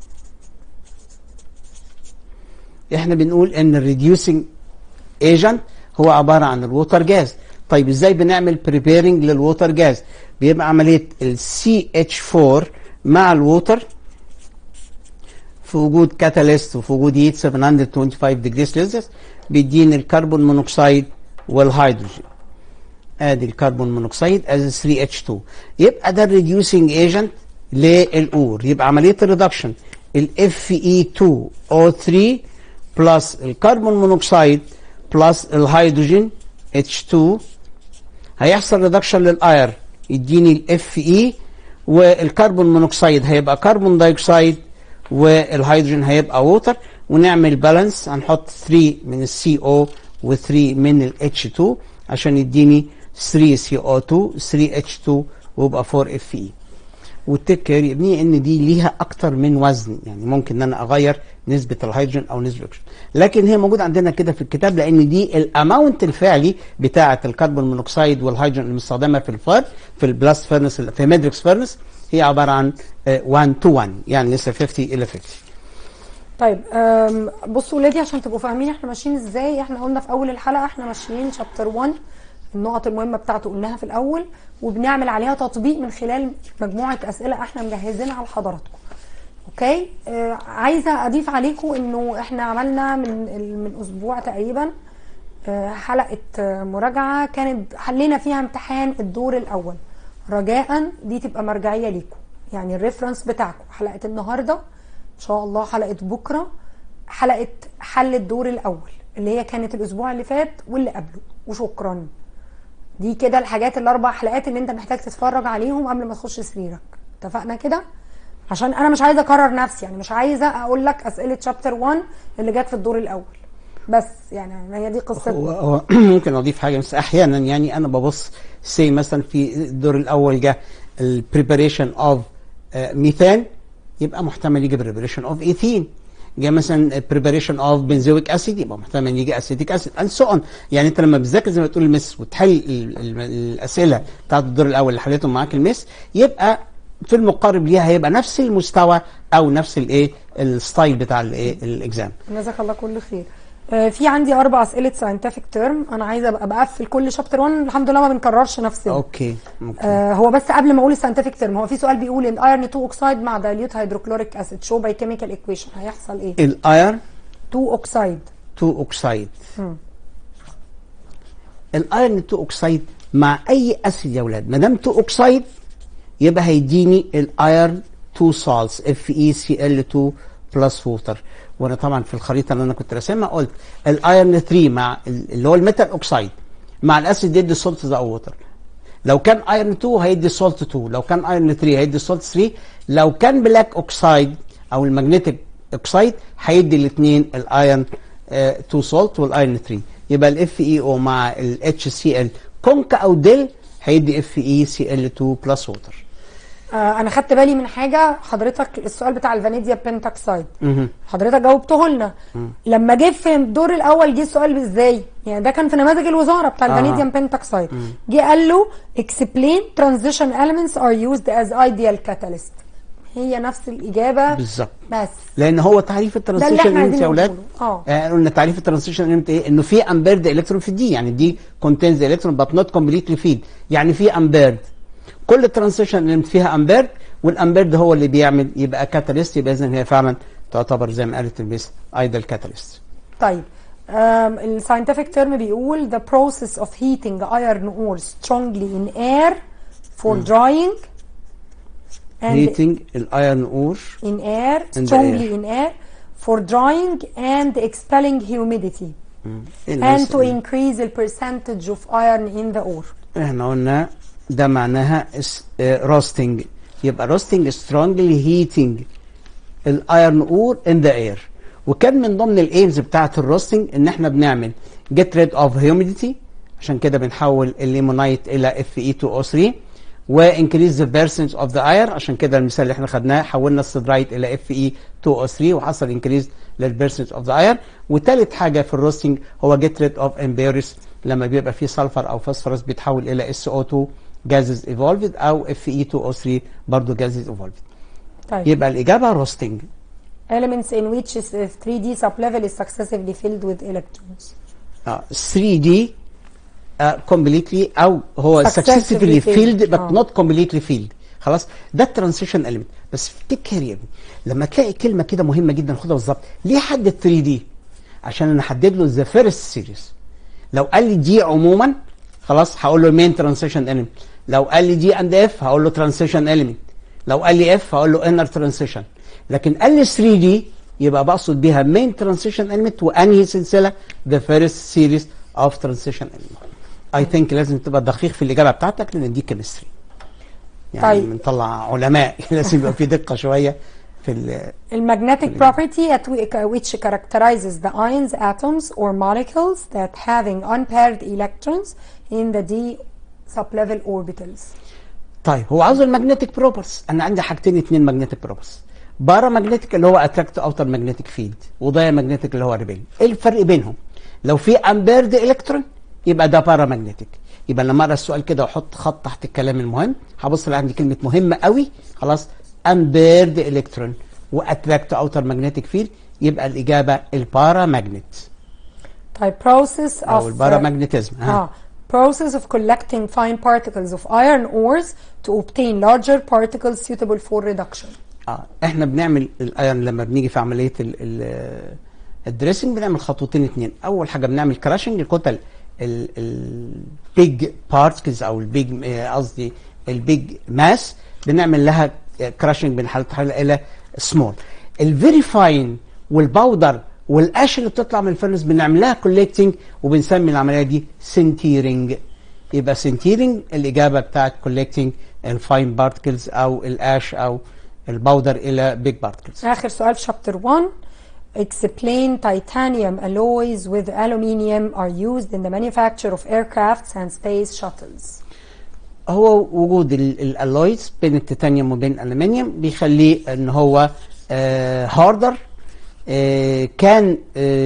احنا بنقول ان الريديوسنج ايجنت هو عباره عن الووتر جاز. طيب ازاي بنعمل بريبيرنج للووتر جاز؟ بيبقى عمليه ال CH4 مع الووتر في وجود كاتاليست وفي وجود هيت 725 ديجري سلسيوس بيديني الكربون مونوكسيد والهيدروجين. ادي الكربون مونوكسيد از 3H2. يبقى ده الريديوسنج ايجنت للاور. يبقى عمليه الريدكشن ال Fe2O3 بلس الكربون مونوكسيد بلس الهيدروجين H2 هيحصل ريدكشن للاير يديني الاف اي، والكربون مونوكسيد هيبقى كربون دايوكسيد والهيدروجين هيبقى ووتر، ونعمل بالانس هنحط 3 من السي او و3 من الاتش 2 عشان يديني 3 سي او 2 3 اتش 2 ويبقى 4 اف اي. والتكر يبني ان دي ليها اكتر من وزن، يعني ممكن ان انا اغير نسبه الهيدروجين او نسبه الاكسجين، لكن هي موجوده عندنا كده في الكتاب لان دي الاماونت الفعلي بتاعه الكربون مونوكسيد والهيدروجين المستخدمه في الفار في البلاست فيرنس في مادريكس فيرنس هي عباره عن 1 to 1، يعني لسه 50 الى 50. طيب بصوا ولادي عشان تبقوا فاهمين احنا ماشيين ازاي. احنا قلنا في اول الحلقه احنا ماشيين شابتر 1 النقط المهمه بتاعته قلناها في الاول، وبنعمل عليها تطبيق من خلال مجموعه اسئله احنا مجهزينها لحضراتكم. اوكي عايزه اضيف عليكم انه احنا عملنا من اسبوع تقريبا حلقه مراجعه كانت حلينا فيها امتحان الدور الاول. رجاء دي تبقى مرجعيه ليكم، يعني الريفرنس بتاعكم حلقه النهارده ان شاء الله، حلقه بكره حلقه حل الدور الاول اللي هي كانت الاسبوع اللي فات واللي قبله. وشكرا. دي كده الحاجات الاربع حلقات اللي انت محتاج تتفرج عليهم قبل ما تخش سريرك. اتفقنا كده؟ عشان انا مش عايزه اكرر نفسي، يعني مش عايزه اقول لك اسئله شابتر 1 اللي جت في الدور الاول بس، يعني هي دي قصتنا. هو ممكن اضيف حاجه، بس احيانا يعني انا ببص سي مثلا في الدور الاول جه البريباريشن اوف ميثان، يبقى محتمل يجي بريباريشن اوف ايثين. جه مثلا بريباريشن اوف بنزويك اسيد، يبقى محتمل يجي اسيتيك اسيد اند سو اون. يعني انت لما بتذاكر زي ما تقول المس وتحل الاسئله بتاعت الدور الاول اللي حليتهم معاك المس، يبقى في المقارب ليها هيبقى نفس المستوى او نفس الايه الستايل بتاع الايه الاكزام. جزاك الله كل خير. في عندي 4 اسئله ساينتفك تيرم، انا عايزه ابقى بقفل كل شابتر 1. الحمد لله ما بنكررش نفسنا. اوكي. هو بس قبل ما اقول الساينتفك تيرم، هو في سؤال بيقول ان ايرن 2 اوكسايد مع دايليوت هيدروكلوريك اسيد شو باي كيميكال ايكويشن، هيحصل ايه؟ الايرن 2 اوكسايد. الايرن 2 اوكسايد مع اي اسيد يا اولاد، ما دام 2 اوكسايد يبقى هيديني الايرن 2 سالتس FeCl2 بلس ووتر. وانا طبعا في الخريطه اللي انا كنت راسمها قلت الايرن 3 مع اللي هو الميتال اوكسايد مع الاسيد يدي سولت ذا ووتر. لو كان ايرن 2 هيدي سولت 2، لو كان ايرن 3 هيدي سولت 3، لو كان بلاك اوكسايد او المagnetic اوكسايد هيدي الاثنين الايرن 2 سولت والايرن 3. يبقى الاف اي او مع الاتش سي ال كونكا او ديل هيدي FeCl2 بلس ووتر. انا خدت بالي من حاجه حضرتك، السؤال بتاع الفانيديا بنتاكسايد حضرتك جاوبته لنا. لما جه في الدور الاول جه السؤال ازاي، يعني ده كان في نماذج الوزاره بتاع الفانيديا بنتاكسايد، جه قال له explain transition elements are used as ideal catalyst. هي نفس الاجابه بالظبط، بس لان هو تعريف الترانزيشن اليمنت يا اولاد. قلنا تعريف الترانزيشن اليمنت ايه؟ انه في امبيرد الكترون في الدي، يعني دي كونتينز الكترون بات نوت كومبليتلي فيد، يعني في امبيرد. كل الترانزيشن اليمنت فيها امبيرد، والامبيرد هو اللي بيعمل يبقى كاتاليست، يبقى اذا هي فعلا تعتبر زي ما قالت البيس ايدل كاتاليست. طيب الساينتفك تيرم بيقول the process of heating iron ore strongly in air for drying and heating iron ore in air strongly in air for drying and expelling humidity and to increase the percentage of iron in the ore. احنا قلنا ده معناها روستنج، يبقى روستنج strongly heating الايرن اور ان ذا اير. وكان من ضمن الايمز بتاعت الروستنج ان احنا بنعمل get rid of humidity، عشان كده بنحول الليمونايت الى Fe2O3، وانكريز ذا بيرسنج اوف ذا اير، عشان كده المثال اللي احنا خدناه حولنا السيدرايت الى Fe2O3 وحصل انكريز للبيرسنج اوف ذا اير. وثالث حاجه في الروستنج هو get rid of impurities، لما بيبقى فيه سلفر او فوسفورس بيتحول الى SO2 gases evolved او Fe2O3 برضه gases evolved. طيب يبقى الاجابه روستنج. elements in which 3D sublevel is successively filled with electrons. 3D completely او هو successively filled but not completely filled. خلاص ده الترانزيشن element. بس افتكر يا ابني لما تلاقي كلمه كده مهمه جدا خدها بالظبط، ليه حدد 3D؟ عشان انا احدد له ذا فيرست سيريز. لو قال لي دي عموما خلاص هقول له مين ترانزيشن element، لو قال لي دي اند اف هقول له ترانزيشن element، لو قال لي اف هقول له انر ترانزيشن. لكن قال لي 3D يبقى بقصد بيها مين ترانزيشن element وانهي سلسله ذا فيرست سيريز اوف ترانزيشن element. اي ثينك لازم تبقى دقيق في الاجابه بتاعتك لان دي كيمستري. يعني طيب بنطلع علماء لازم يبقى في دقه شويه في المagnetic property at which characterizes the ions atoms or molecules that having unpaired electrons in the d sublevel orbitals. طيب هو عاوز المagnetic بروبرز. انا عندي حاجتين اتنين magnetic بروبرز، بارا magnetic اللي هو اتراكت اوتر magnetic فيلد، ودايا magnetic اللي هو ريبيل. ايه الفرق بينهم؟ لو في امبيرد الكترون يبقى ده بارا magnetic. يبقى لما اقرا السؤال كده واحط خط تحت الكلام المهم هبص اللي عندي كلمه مهمه قوي خلاص، امبيرد الكترون واتراكت اوتر magnetic فيلد، يبقى الاجابه البارا ماجنت. طيب process او of البارا ماجنتيزم. process of collecting fine particles of iron ores to obtain larger particles suitable for reduction. احنا بنعمل الايرن لما بنيجي في عمليه الدريسنج بنعمل خطوتين اتنين. اول حاجه بنعمل كراشنج الكتل البيج بارتكلز او البيج قصدي البيج ماس، بنعمل لها كراشنج بنحولها الى سمول. الفيري فاين والباودر والقش اللي بتطلع من الفرنس بنعمل لها كولكتنج وبنسمي العمليه دي سنتيرنج. يبقى سنتيرنج الاجابه بتاعت collecting الفاين بارتكلز او الاش او الباودر الى بيج بارتكلز. اخر سؤال في شابتر 1. Explain titanium alloys with aluminium are used in the manufacture of aircrafts and space shuttles. هو وجود الالويز بين التيتانيوم وبين الالومنيوم بيخليه ان هو هاردر، كان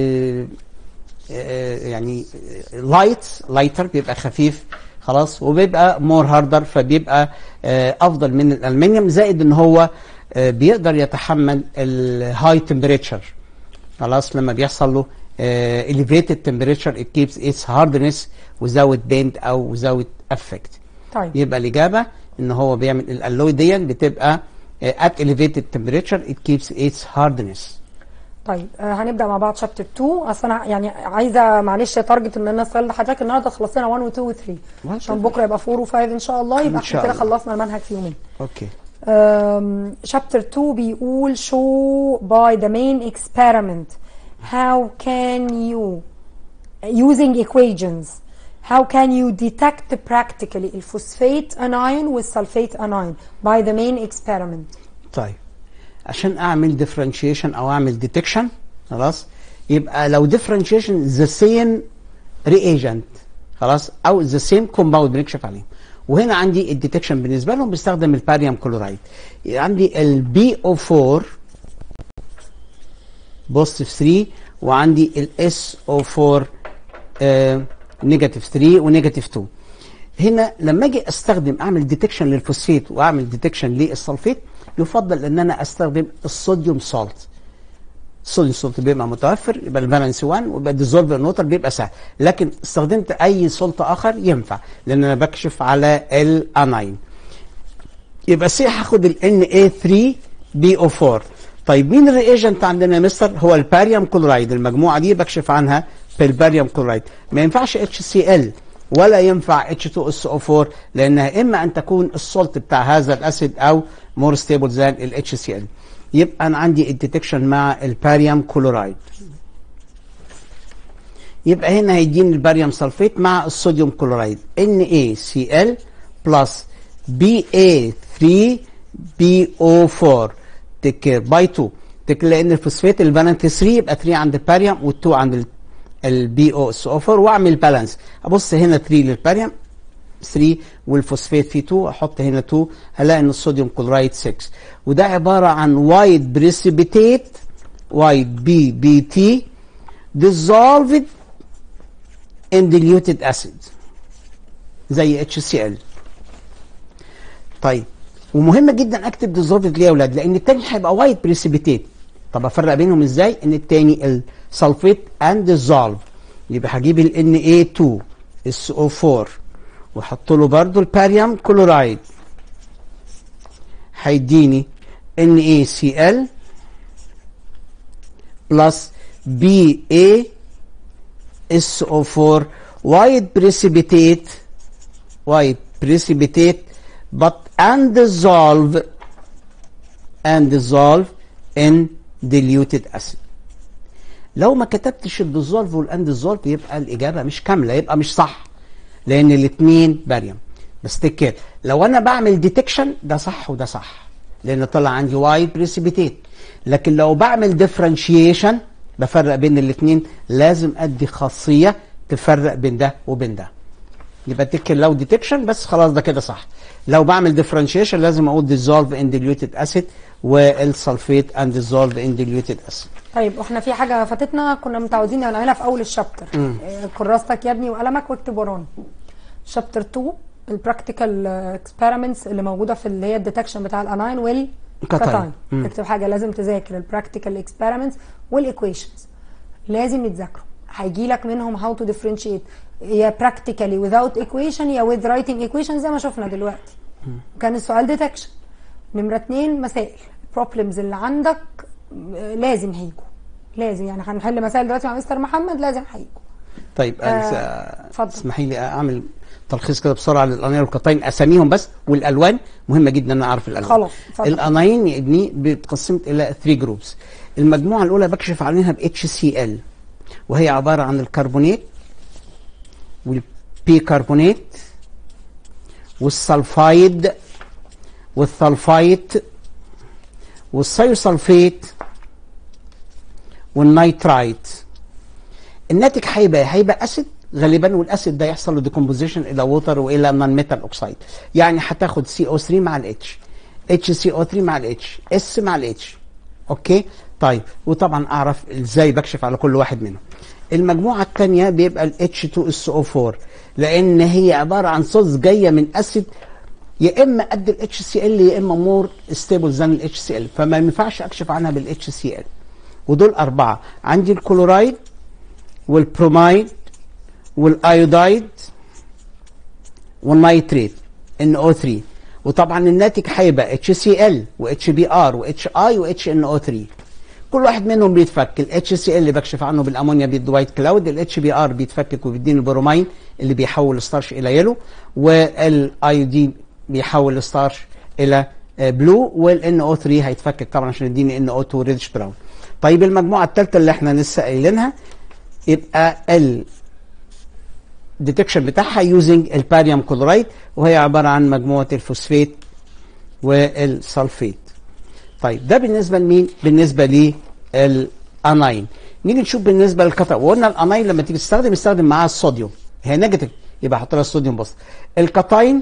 يعني لايتر بيبقى خفيف خلاص، وبيبقى مور هاردر فبيبقى افضل من الالومنيوم، زائد ان هو بيقدر يتحمل الهاي تمبريتشر خلاص. لما بيحصل له elevated temperature it keeps its hardness without bend او without effect. طيب يبقى الاجابه ان هو بيعمل الالوي دي بتبقى at elevated temperature it keeps its hardness. طيب هنبدا مع بعض شابتر 2. اصل انا يعني عايزه معلش تارجت ان انا اسال حضرتك النهارده خلصنا 1 و 2 و 3 عشان بكره يبقى 4 و 5 ان شاء الله، يبقى احنا كده خلصنا المنهج في يومين. اوكي. شابتر 2 بيقول show by the main experiment how can you using equations how can you detect practically الفوسفات anion والسلفات anion by the main experiment. طيب عشان اعمل differentiation او اعمل detection خلاص، يبقى لو differentiation the same reagent خلاص او the same compound بنكشف عليه. وهنا عندي الديتكشن بالنسبه لهم بيستخدم الباريوم كلورايد. عندي البي او 4 بوزيتيف 3 وعندي الاس او 4 نيجاتيف 3 ونيجاتيف 2. هنا لما اجي استخدم اعمل ديتكشن للفوسفيت واعمل ديتكشن للسلفيت يفضل ان انا استخدم الصوديوم سولت. الصوديوم سولت بيبقى متوفر، يبقى الفالنس 1 ويبقى الديزولف النوتر بيبقى سهل، لكن استخدمت اي سولت اخر ينفع لان انا بكشف على الاناين. يبقى سي هاخد ال Na3BO4. طيب مين الرياجنت عندنا يا مستر؟ هو الباريوم كلورايد. المجموعه دي بكشف عنها بالباريوم كلورايد. ما ينفعش HCl ولا ينفع H2SO4 لانها اما ان تكون السولت بتاع هذا الاسيد او مور ستيبل ذان ال HCl. يبقى انا عندي الديتكشن مع الباريوم كلورايد. يبقى هنا هيديني الباريوم سلفيت مع الصوديوم كلورايد NaCl بلس Ba3BO4 تك باي 2 تك، لان الفوسفات الفالنت 3 يبقى 3 عند الباريوم وال2 عند البي او اس او 4 واعمل بالانس. ابص هنا 3 للباريوم 3 والفوسفات فيه 2، احط هنا 2 هلاقي ان الصوديوم كلورايد 6. وده عباره عن وايت بريسيبيتيت وايت بي بي تي dissolved in diluted acid زي HCl. طيب ومهم جدا اكتب dissolved ليه يا اولاد؟ لان التاني هيبقى وايت بريسيبيتيت. طب افرق بينهم ازاي؟ ان التاني السلفيت اند dissolved، يبقى هجيب ال Na2SO4 واحط له برضه الباريوم كلورايد هيديني NaCl بلس BaSO4 white precipitate but undissolved in diluted acid. لو ما كتبتش الديزولف والانديزولف يبقى الاجابه مش كامله، يبقى مش صح لان الاثنين باريوم. بس تكر لو انا بعمل ديتكشن ده صح وده صح لان طلع عندي وايت بريسيبيتيت، لكن لو بعمل ديفرنشيشن بفرق بين الاثنين لازم ادي خاصيه تفرق بين ده وبين ده. يبقى تكر لو ديتكشن بس خلاص ده كده صح. لو بعمل ديفرنشيشن لازم اقول ديزولف ان ديليوتد اسيد والسلفيت اند ديزولف ان ديليوتد اسيد. طيب واحنا في حاجه فاتتنا كنا متعودين نعملها في اول الشابتر. كراستك يا ابني وقلمك واكتب ورانا. شابتر 2 البراكتيكال اكسبيرمنتس اللي موجوده في اللي هي الديتكشن بتاع الاناين والكاتاين. اكتب حاجه لازم تذاكر البراكتيكال اكسبيرمنتس والايكويشنز لازم يتذاكروا. هيجي لك منهم هاو تو ديفرنشيت يا براكتيكالي without equation يا with writing equation زي ما شفنا دلوقتي. كان السؤال ديتكشن. نمره 2 مسائل البروبلمز اللي عندك لازم هيجوا، لازم يعني هنحل مسائل دلوقتي مع مستر محمد لازم هيجوا. طيب اسمحي لي اعمل تلخيص كده بسرعه للاناين والكاتاين اساميهم بس، والالوان مهمه جدا ان انا اعرف الالوان. خلاص الاناين يا ابني بتقسمت الى 3 جروبس. المجموعه الاولى بكشف عليها ب HCl وهي عباره عن الكربونات والبيكربونات والسلفايد والثلفايت والثيوسلفيت والنيترايت. الناتج هيبقى اسيد غالبا، والاسيد ده يحصل له ديكومبوزيشن الى ووتر والى نون ميتال اوكسايد. يعني هتاخد CO3 مع الاتش، HCO3 مع الاتش، S مع الاتش. اوكي طيب، وطبعا اعرف ازاي بكشف على كل واحد منهم. المجموعه الثانيه بيبقى ال H2SO4 لان هي عباره عن صوص جايه من اسيد يا اما قد ال HCl يا اما مور ستيبل ذان ال HCl، فما ينفعش اكشف عنها بال HCl. ودول اربعه عندي: الكلورايد والبرومايد والايودايد والنيتريت NO3. وطبعا الناتج هيبقى HCl وHBr وHI وHNO3. كل واحد منهم بيتفك. ال HCl اللي بكشف عنه بالامونيا بيدي وايت كلاود، ال HBr بيتفكك وبيديني البرومين اللي بيحول الستارش الى يلو، والايودين بيحول الستارش الى بلو، والNO3 هيتفكك طبعا عشان يديني NO2 ريدش براون. طيب المجموعه الثالثه اللي احنا لسه قايلينها يبقى الديتكشن بتاعها يوزنج الباريوم كلورايد، وهي عباره عن مجموعه الفوسفات والسلفيت. طيب ده بالنسبه لمين؟ بالنسبه للاناين. نيجي نشوف بالنسبه للكاتاين. وقلنا الاناين لما تيجي تستخدم استخدم معاها الصوديوم، هي نيجاتيف يبقى حط لها الصوديوم بس. الكاتاين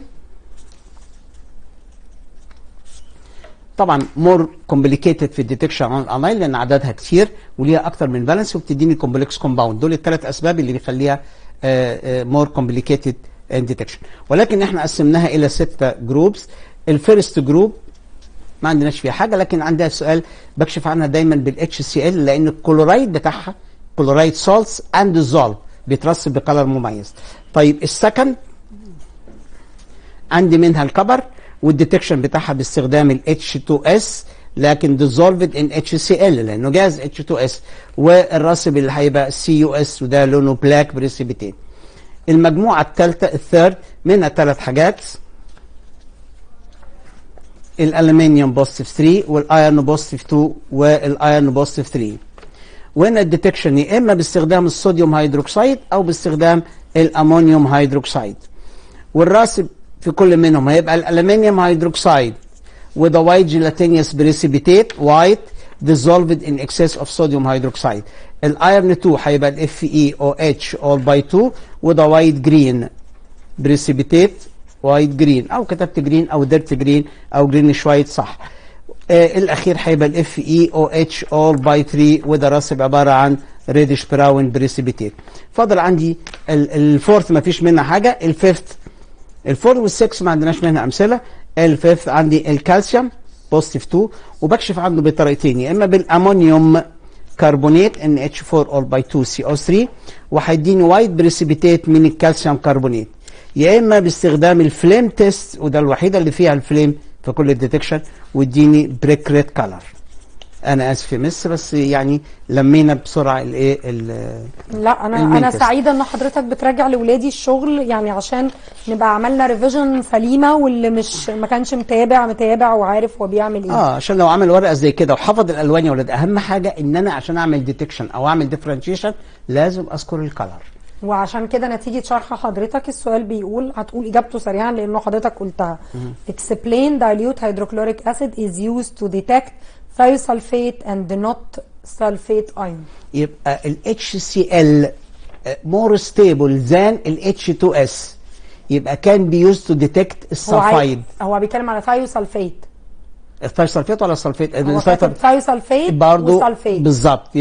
طبعا مور كومبليكيتد في الديتكشن عن الاناين لان عددها كتير وليها اكتر من فالنس وبتديني كومبلكس كومباوند. دول الثلاث اسباب اللي بيخليها مور كومبليكيتد ديتكشن. ولكن احنا قسمناها الى 6 جروبس. الفيرست جروب ما عندناش فيها حاجه، لكن عندها سؤال بكشف عنها دايما بالاتش سي ال لان الكلورايد بتاعها كلورايد سولتس اند ديزولف بيترسب بقلر مميز. طيب السكند عندي منها الكبر والديتكشن بتاعها باستخدام ال H2S لكن dissolved in HCl لانه جاز H2S، والراسب اللي هيبقى CUS وده لونه بلاك بريسيبيتين. المجموعه الثالثه الثيرد منها 3 حاجات: الالومنيوم بوزيتيف 3 والايرون بوزيتيف 2 والايرون بوزيتيف 3. وهنا الديتكشن يا اما باستخدام الصوديوم هيدروكسيد او باستخدام الامونيوم هيدروكسيد. والراسب في كل منهم هيبقى الالومنيوم هيدروكسيد with a white gelatinous precipitate white dissolved in excess of sodium hydroxide. الايرون 2 هيبقى ال FeOH all by 2 with a white green precipitate وايت جرين، او كتبت جرين او ديرت جرين او جرين شويت صح. الاخير هيبقى الاف اي او اتش اول باي 3 وده راسب عباره عن ريدش براون بريسيبيتيت. فاضل عندي الفورث ما فيش منها حاجه. الفورث والسكس ما عندناش منها امثله. الفيفث عندي الكالسيوم بوزيتيف 2 وبكشف عنه بطريقتين: يا اما بالامونيوم كربونات NH4 all by 2 CO3 وهيديني وايت بريسيبيتيت من الكالسيوم كربونات، يا اما باستخدام الفليم تيست وده الوحيده اللي فيها الفليم في كل الديتكشن واديني بريك ريد كلر. انا اسف يا مس بس يعني لمينا بسرعه الايه لا انا سعيده ان حضرتك بتراجع لاولادي الشغل يعني عشان نبقى عملنا ريفيجن سليمه واللي مش ما كانش متابع وعارف هو بيعمل ايه. عشان لو عمل ورقه زي كده وحفظ الالوان يا ولاد. اهم حاجه ان انا عشان اعمل ديتكشن او اعمل ديفرنشيشن لازم اذكر الكلر. وعشان كده نتيجه شرح حضرتك السؤال بيقول هتقول اجابته سريعا لانه حضرتك قلتها. Explain dilute hydrochloric acid is used to detect thiosulfate and not sulfate ion. يبقى ال HCl more stable than ال H2S يبقى كان used to detect السلفايد. هو بيتكلم على ثايوسلفيت. الثايوسلفيت ولا السلفيت؟ ثايوسلفيت برضه وسلفيت بالظبط.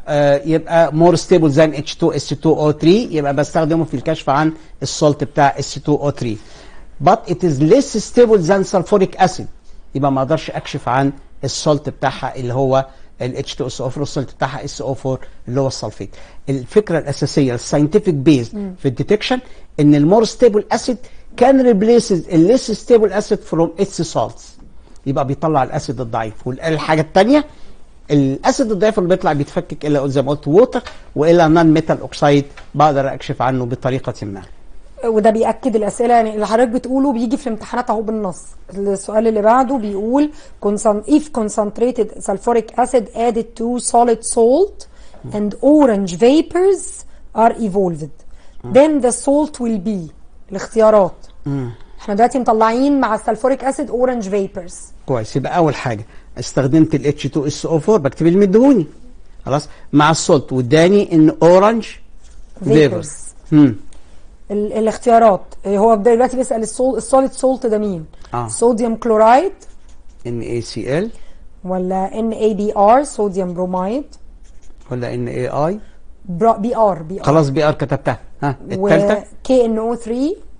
يبقى more stable than H2SO3 يبقى بستخدمه في الكشف عن السولت بتاع SO3 but it is less stable than sulfuric acid يبقى ما اقدرش اكشف عن السولت بتاعها اللي هو ال H2SO4 والسولت بتاعها SO4 اللي هو السلفيت. الفكره الاساسيه الساينتفك بيز في الديتكشن ان المور ستيبل اسيد كان ريبليسز الليس ستيبل اسيد فروم اتس سالتس يبقى بيطلع الاسيد الضعيف. والحاجه الثانيه الاسيد الضعيف اللي بيطلع بيتفكك الى زي ما قلت ووتر والى نون ميتال اوكسايد بقدر اكشف عنه بطريقه ما. وده بيأكد الأسئلة يعني اللي حضرتك بتقوله بيجي في الامتحانات اهو بالنص. السؤال اللي بعده بيقول if concentrated sulfuric acid added to solid salt and orange vapors are evolved then the salt will be الاختيارات احنا دلوقتي مطلعين مع السلفوريك اسيد اورنج فيبرز. كويس، يبقى اول حاجه استخدمت ال H2SO4 بكتب اللي مديهوني خلاص مع السولت واداني ان اورنج فيبرز. الاختيارات هو دلوقتي بيسال السوليد سولت ده مين؟ صوديوم كلورايد NaCl ولا NaBr صوديوم برومايد ولا NaI BR خلاص BR كتبتها. ها الثالثه KNO3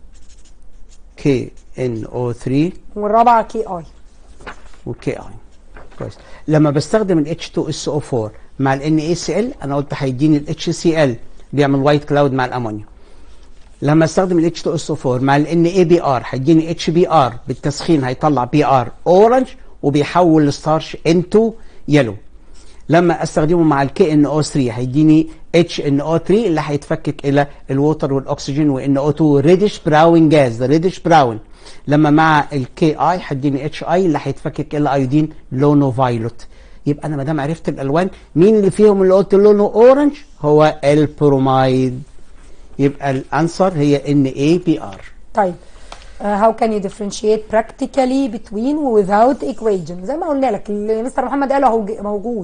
KNO3 والرابعه KI وKI. كويس. لما بستخدم ال H2SO4 مع ال NaCl انا قلت هيديني ال HCl بيعمل وايت كلاود مع الامونيا. لما استخدم ال H2SO4 مع ال NaBr هيديني HBr بالتسخين هيطلع BR اورنج وبيحول الستارش انتو يلو. لما استخدمه مع ال KNO3 هيديني HNO3 اللي هيتفكك الى الووتر والاكسجين و NO2 ريدش براون جاز ريدش براون. لما مع ال KI هيديني HI اللي هيتفكك الى ايودين لونه فايلوت. يبقى انا ما دام عرفت الالوان مين اللي فيهم اللي قلت لونه اورنج هو البرومايد. يبقى الانسر هي NaBr. طيب how can you differentiate practically between without equation زي ما قلنا لك اللي مستر محمد قاله اهو موجود.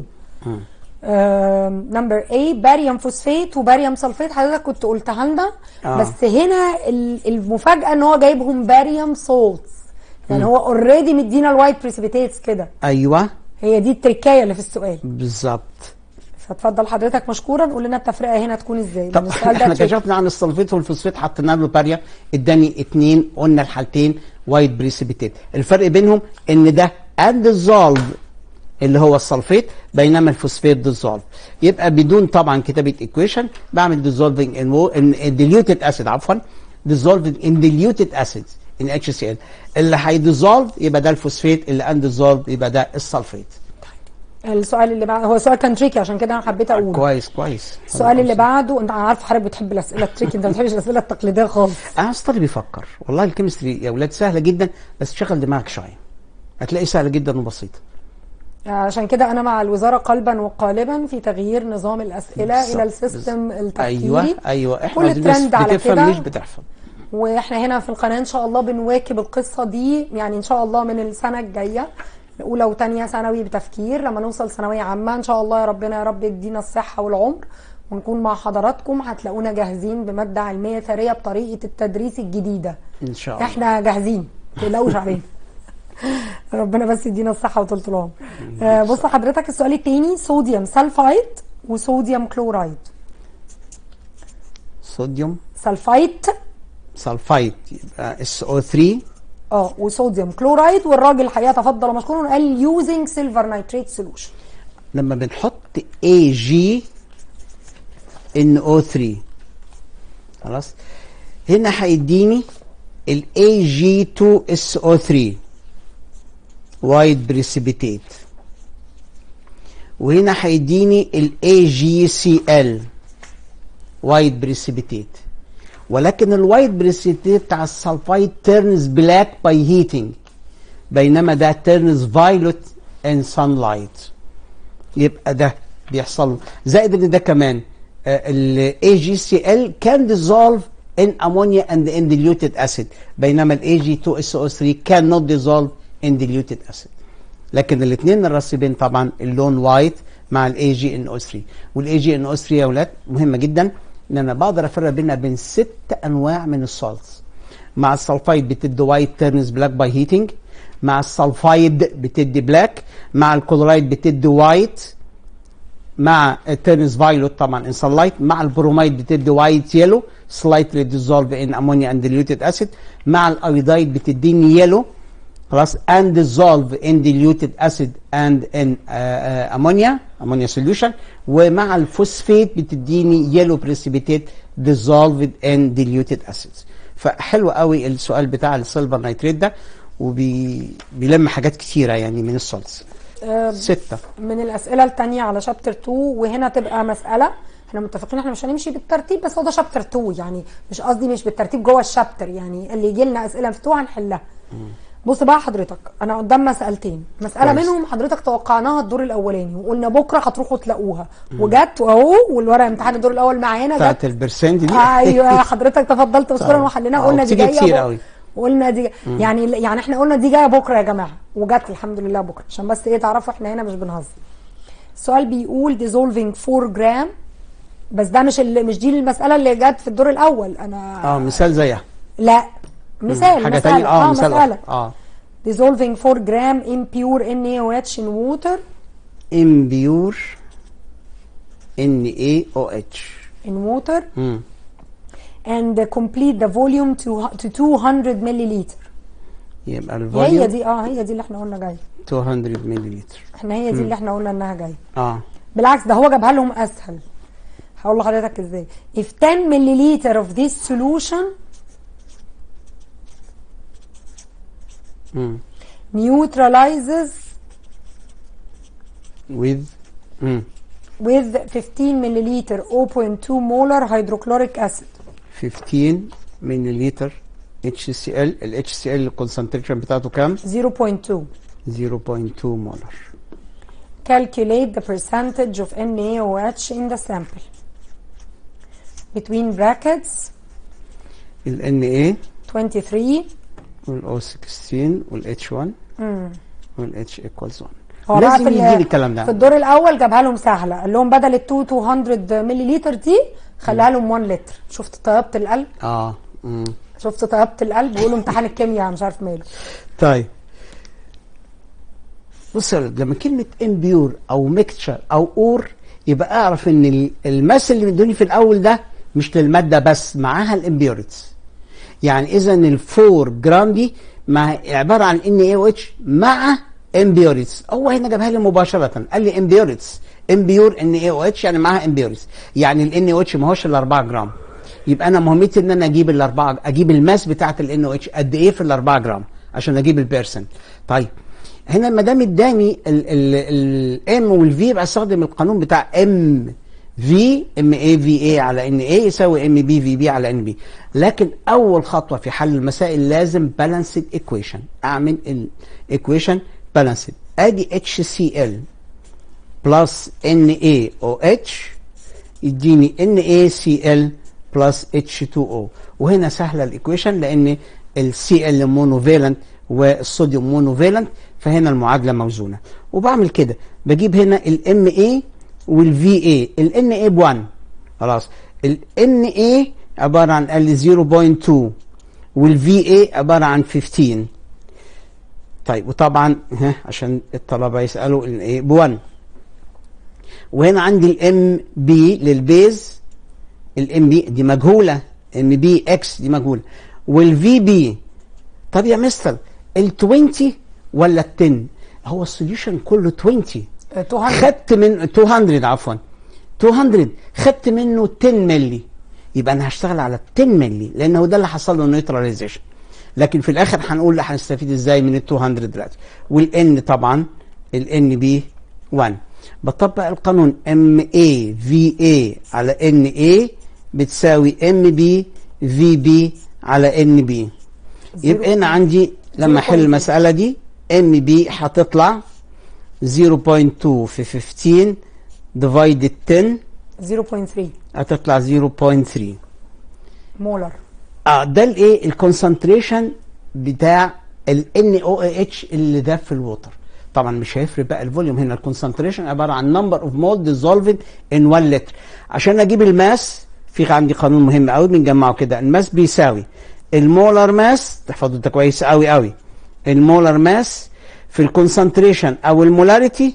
نمبر A باريوم فوسفات وباريوم سلفات حضرتك كنت قلتها لنا. بس هنا المفاجاه ان هو جايبهم باريوم سولتس يعني هو اوريدي مدينا الوايت بريسيبيتيتس كده. ايوه هي دي التركايه اللي في السؤال بالظبط. فاتفضل حضرتك مشكورا قول لنا التفرقه هنا تكون ازاي. طب احنا كشفنا عن السلفيت والفوسفات حطينا له باريوم اداني 2 قلنا الحالتين وايت بريسيبيتيت. الفرق بينهم ان ده انديزولف اللي هو السلفيت بينما الفوسفات ديزولف. يبقى بدون طبعا كتابه ايكويشن بعمل ديزولفنج ان ديليوتد اسيد عفوا ديزولفنج ان ديليوتد اسيد ان HCl اللي هيديزولف يبقى ده الفوسفات اللي انديزولف يبقى ده السلفيت. السؤال اللي بعده هو سؤال كان تريكي عشان كده انا حبيت اقوله. كويس. السؤال اللي بعده انت عارف حضرتك بتحب الاسئله التريكي انت ما بتحبش الاسئله التقليديه خالص. انا طالب بيفكر والله الكيمستري يا اولاد سهله جدا بس شغل دماغك شويه هتلاقي سهله جدا وبسيطه. عشان كده انا مع الوزاره قلبا وقالبا في تغيير نظام الاسئله الى السيستم التفكيري. ايوه احنا كل ترند على كده مش بتحفظ. واحنا هنا في القناه ان شاء الله بنواكب القصه دي يعني ان شاء الله من السنه الجايه اولى وثانيه ثانوي بتفكير لما نوصل ثانويه عامه ان شاء الله يا ربنا يا رب يدينا الصحه والعمر ونكون مع حضراتكم هتلاقونا جاهزين بماده علميه ثريه بطريقه التدريس الجديده ان شاء الله. احنا جاهزين ما تقلقوش علينا. ربنا بس يدينا الصحه وطولة العمر. بص حضرتك السؤال الثاني صوديوم سلفايت وصوديوم كلورايد. صوديوم سلفايت يبقى SO3 وصوديوم كلورايد والراجل الحقيقه تفضل مشكورا وقال يوزنج سيلفر نايتريت سولوشن. لما بنحط AgNO3 خلاص هنا هيديني ال Ag2SO3 وايت بريسيبيتيت وهنا هيديني ال AgCl وايت بريسيبيتيت ولكن الوايت بريسيبيتيت بتاع السلفايد تيرنز بلاك باي هيتنج بينما ده تيرنز فايلوت ان سانلايت. يبقى ده بيحصل زائد ان ده كمان ال AgCl كان dissolve in ammonia and in diluted acid بينما ال Ag2SO3 cannot dissolve in diluted acid. لكن الاثنين الراسبين طبعا اللون وايت مع ال AgNO3 وال AgNO3 يا اولاد مهمه جدا ان انا بقدر افرق بين 6 انواع من السولتس. مع السلفايد بتدي وايت تيرنز بلاك باي هيتنج مع السلفايد بتدي بلاك مع الكلورايد بتدي وايت مع التيرنز فايلوت طبعا ان سانلايت مع البرومايد بتدي وايت يلو سلايتلي ديزولف ان امونيا اند ديليوتد اسيد مع الايودايد بتديني يلو خلاص and dissolve in diluted acid and in ammonia solution ومع الفوسفات بتديني yellow precipitate dissolved in diluted acids. فحلو قوي السؤال بتاع السيلفر نايتريت ده وبيلم حاجات كتيره يعني من السولتس. 6 من الاسئله الثانيه على شابتر 2 وهنا تبقى مساله احنا متفقين احنا مش هنمشي بالترتيب بس هو ده شابتر 2 يعني مش قصدي مش بالترتيب جوه الشابتر يعني اللي يجي لنا اسئله في 2 هنحلها. بص بقى حضرتك انا قدام مسالتين مساله منهم حضرتك توقعناها الدور الاولاني وقلنا بكره هتروحوا تلاقوها وجت اهو والورق امتحان الدور الاول معانا بتاعت البرسنت دي. ايوه حضرتك تفضلت مشكورا وحليناها قلنا دي جايه وقلنا دي يعني احنا قلنا دي جايه بكره يا جماعه، وجت الحمد لله بكره، عشان بس ايه تعرفوا احنا هنا مش بنهزر. السؤال بيقول dissolving 4 جرام، بس ده مش دي المساله اللي جت في الدور الاول. انا مثال زيها. لا مثال حاجه ثانيه. مساله dissolving 4 جرام impure NaOH in water. impure NaOH in water. and complete the volume to 200 ملليلتر. يبقى الفوليوم هي دي اللي احنا قلنا جايه 200 ملليلتر. هي دي اللي احنا قلنا انها جايه. بالعكس ده هو جابها لهم اسهل. هقول لحضرتك ازاي. if 10 ملليلتر of this solution neutralizes with 15 ملليلتر 0.2 molar hydrochloric acid. 15 ملليلتر HCl. ال HCl الكونسنتريشن بتاعته كام؟ 0.2 مولر. calculate the percentage of NaOH in the sample. between brackets ال Na 23 وال O16 وال H1 وال H equals 1. هو لازم يجيب الكلام ده. في الدور الاول جابها لهم سهله، قال لهم بدل ال 200 ملليلتر دي خليها لهم 1 لتر. شفت طيبه القلب؟ شفت طيبه القلب؟ بيقولوا امتحان الكيمياء مش عارف ماله. طيب بص لما كلمه امبيور او ميكتشر او اور يبقى اعرف ان الماس اللي مدوني في الاول ده مش للماده بس، معاها الامبيورتس. يعني اذا ال 4 جرام دي عباره عن NaOH مع امبيورتس. هو هنا جابها لي مباشره، قال لي امبيورتس، امبيور NaOH يعني معاها امبيورتس. يعني ال NaOH ما هوش ال 4 جرام. يبقى انا مهمتي ان انا اجيب الماس بتاعه ال NaOH قد ايه في ال 4 جرام عشان اجيب البيرسنت. طيب هنا ما دام اداني الام والفي يبقى استخدم القانون بتاع ام في MAVA على NA يساوي MBVB على NB. لكن اول خطوه في حل المسائل لازم بالانسد ايكويشن. اعمل الايكويشن بالانسد. ادي HCl بلس NaOH يديني NaCl بلس H2O. وهنا سهله الايكويشن لان الCl مونوفالنت والصوديوم مونوفالنت، فهنا المعادله موزونه. وبعمل كده بجيب هنا الام اي والفي اي. الان اي ب1 خلاص. الان اي عباره عن ال 0.2 والفي اي عباره عن 15. طيب وطبعا عشان الطلبه يسالوا الان اي ب1. وهنا عندي الام بي للبيز. الام بي دي مجهوله، ام بي اكس دي مجهوله، والفي بي. طب يا مستر ال 20 ولا ال 10؟ هو السوليوشن كله 20. خدت من 200 عفوا 200 خدت منه 10 مللي، يبقى انا هشتغل على 10 مللي لان هو ده اللي حصل له نيوتراليزيشن. لكن في الاخر هنقول هنستفيد ازاي من ال 200 دلوقتي. والان طبعا الان بي 1. بطبق القانون ام اي في اي على ان اي بتساوي ام بي في بي على ان بي. يبقى هنا عندي لما احل المساله دي ام بي هتطلع 0.2 في 15 ديفايدد 10 0.3 هتطلع 0.3 مولر. ده الايه الكونسنتريشن بتاع ال NaOH اللي ده في الووتر. طبعا مش هيفرق بقى الفوليوم، هنا الكونسنتريشن عباره عن نمبر اوف مول ديزولفد ان 1 لتر. عشان اجيب الماس في عندي قانون مهم قوي بنجمعه كده. الماس بيساوي المولر ماس، تحفظوا ده كويس قوي قوي، المولر ماس في الكونسنتريشن او المولاريتي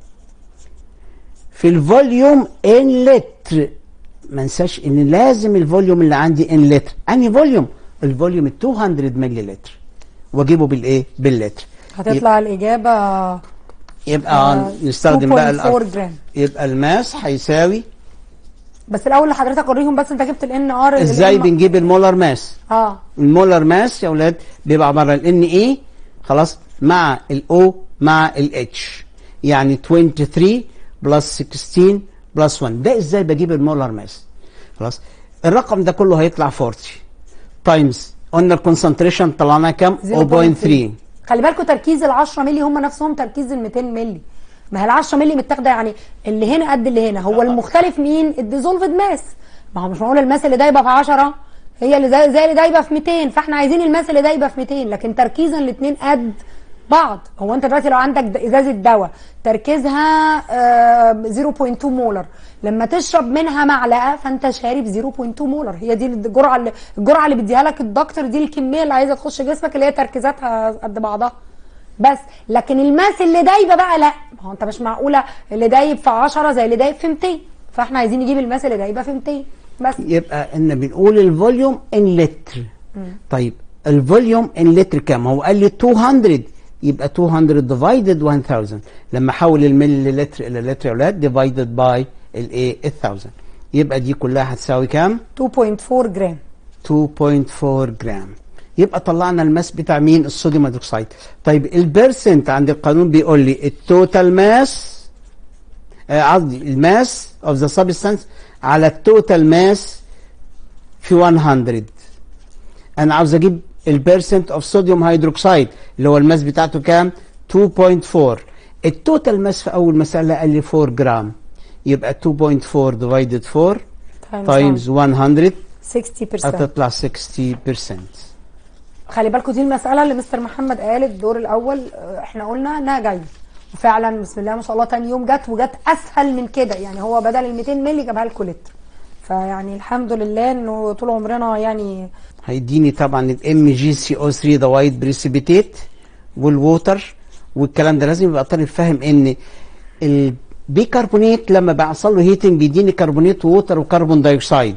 في الفوليوم ان لتر. ما انساش ان لازم الفوليوم اللي عندي ان لتر. انهي فوليوم؟ الفوليوم 200 مللي لتر، واجيبه بالايه؟ باللتر. هتطلع الاجابه يبقى نستخدم بقى 2.4 جرام. يبقى الماس هيساوي. بس الاول لحضرتك اوريهم بس انت جبت الان ار ازاي بنجيب المولر ماس. المولر ماس يا اولاد بيبقى عباره عن ان اي خلاص مع الاو مع الاتش، يعني 23 بلس 16 بلس 1. ده ازاي بجيب المولر ماس؟ خلاص الرقم ده كله هيطلع 40 تايمز قلنا الكونسنتريشن طلعنا كام؟ 0.3. خلي بالكم تركيز ال 10 مللي هم نفسهم تركيز ال 200 مللي. ما هي ال 10 مللي متاخده يعني اللي هنا قد اللي هنا. هو المختلف مين؟ الديزولفد ماس. ما هو مش معقول الماس اللي ده يبقى في 10 هي اللي زي اللي دايبه في 200، فاحنا عايزين الماس اللي دايبه في 200، لكن تركيزا الاثنين قد بعض. هو انت دلوقتي لو عندك ازازه دواء تركيزها 0.2 مولر، لما تشرب منها معلقه فانت شارب 0.2 مولر. هي دي الجرعه اللي بيديها لك الدكتور، دي الكميه اللي عايزه تخش جسمك اللي هي تركيزاتها قد بعضها بس. لكن الماس اللي دايبه بقى لا، ما هو انت مش معقوله اللي دايب في 10 زي اللي دايب في 200، فاحنا عايزين نجيب الماس اللي دايبه في 200 بس. يبقى ان بنقول الفوليوم ان لتر. طيب الفوليوم ان لتر كام؟ هو قال لي 200، يبقى 200 ديفايدد 1000. لما احول الملي لتر الى لتر يا اولاد ديفايدد باي الايه 1000، يبقى دي كلها هتساوي كام؟ 2.4 جرام. 2.4 جرام. يبقى طلعنا الماس بتاع مين؟ الصوديوم هيدروكسيد. طيب البرسنت عند القانون بيقول لي التوتال ماس، قصدي الماس اوف ذا سبستانس على التوتال ماس في 100. انا عاوز اجيب البرسنت اوف صوديوم هيدروكسيد اللي هو الماس بتاعته كام؟ 2.4. التوتال ماس في اول مساله قال لي 4 جرام، يبقى 2.4 ديفايدد 4 تايمز 100 60%. هتطلع 60%. خلي بالكم دي المساله اللي مستر محمد قال الدور الاول احنا قلنا انها جايه، وفعلا بسم الله ما شاء الله تاني يوم جت وجت اسهل من كده. يعني هو بدل ال 200 مللي جابها لكم لتر، فيعني الحمد لله انه طول عمرنا يعني. هيديني طبعا الام جي سي او 3 ده وايت بريسيبيتيت والووتر والكلام ده. لازم يبقى طالب فاهم ان البيكربونات لما بيحصل له هيتنج بيديني كربونات ووتر وكربون دايوكسيد،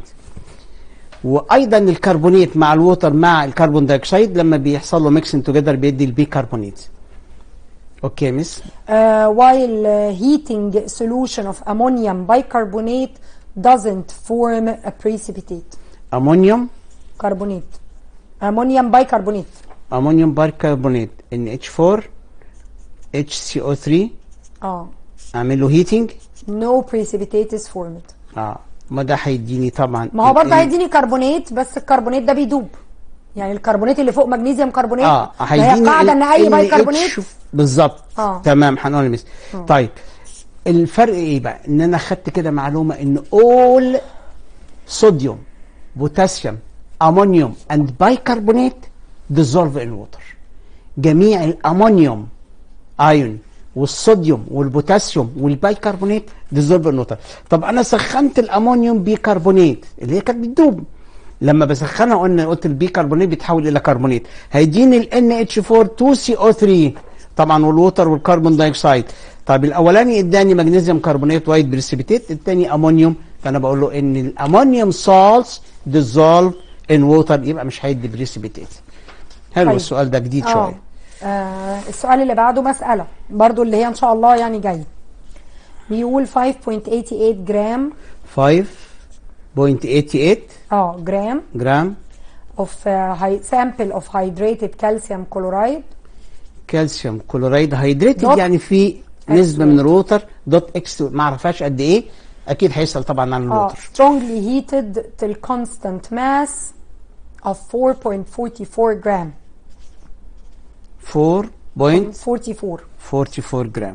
وايضا الكربونات مع الووتر مع الكربون دايوكسيد لما بيحصل له ميكسنج توجذر بيدي البيكربونات. اوكي مس. while heating solution of ammonium bicarbonate doesn't form a precipitate. امونيوم كربونات، امونيوم بايكربونات. امونيوم بايكربونات NH4 HCO3 اعمل له هيتنج no precipitate is formed. ما ده هيديني طبعا، ما هو برضه هيديني كربونات، بس الكربونات ده بيدوب. يعني الكربونات اللي فوق مغنيسيوم كربونات هي قاعده ان اي بايكربونات بالظبط. تمام هنقول مس. طيب الفرق ايه بقى؟ ان انا خدت كده معلومه ان all صوديوم بوتاسيوم امونيوم اند بايكربونات dissolve in water. جميع الامونيوم ايون والصوديوم والبوتاسيوم والبايكربونات dissolve in water. طب انا سخنت الامونيوم بيكربونات اللي هي كانت بتدوب، لما بسخنها قلت البيكربونات بيتحول الى كربونات، هيديني ال NH4 2CO3 طبعا والووتر والكربون دايوكسيد. طب الاولاني اداني مغنيسيوم كربونات وايت بريسيبيتيت، الثاني امونيوم، فانا بقول له ان الامونيوم سالتس dissolve in water، يبقى مش هيدي بريسيبيتيت. حلو. طيب. السؤال ده جديد شويه. السؤال اللي بعده مساله برضو اللي هي ان شاء الله يعني جاي، بيقول 5.88 جرام 5.88 جرام of sample of hydrated calcium chloride. كالسيوم كلورايد هيدريتد يعني في نسبه من الووتر دوت اكس، ما اعرفهاش قد ايه، اكيد هيسال طبعا عن الووتر. strongly heated till constant mass of 4.44 جرام. 4.44 جرام.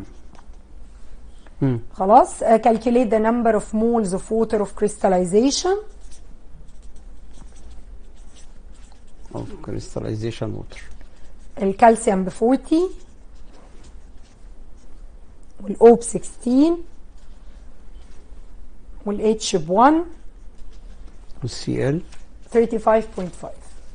خلاص. calculate the number of moles of water of crystallization. water. الكالسيوم ب 40 والO ب 16 والH ب 1 والCl 35.5.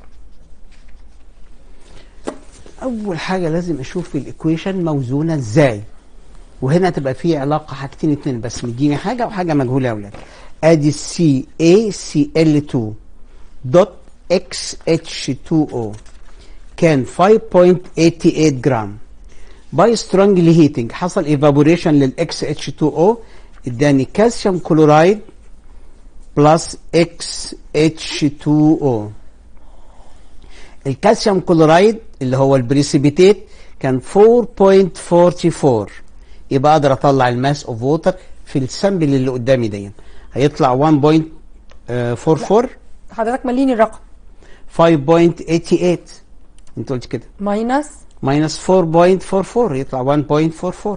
اول حاجه لازم اشوف الايكويشن موزونه ازاي، وهنا تبقى في علاقه حاجتين اتنين بس، مديني حاجه وحاجه مجهوله يا اولاد. ادي CaCl2 دوت XH2O كان 5.88 جرام. باي سترونجلي هيتنج حصل ايفابوريشن للاكس اتش 2 او، اداني كالسيوم كلورايد بلس اكس اتش 2 او. الكالسيوم كلورايد اللي هو البريسيبيتيت كان 4.44، يبقى اقدر اطلع الماس اوف ووتر في السامبل اللي قدامي دي هيطلع 1.44. حضرتك مليني الرقم. 5.88 انت قلت كده ماينس 4.44 يطلع 1.44.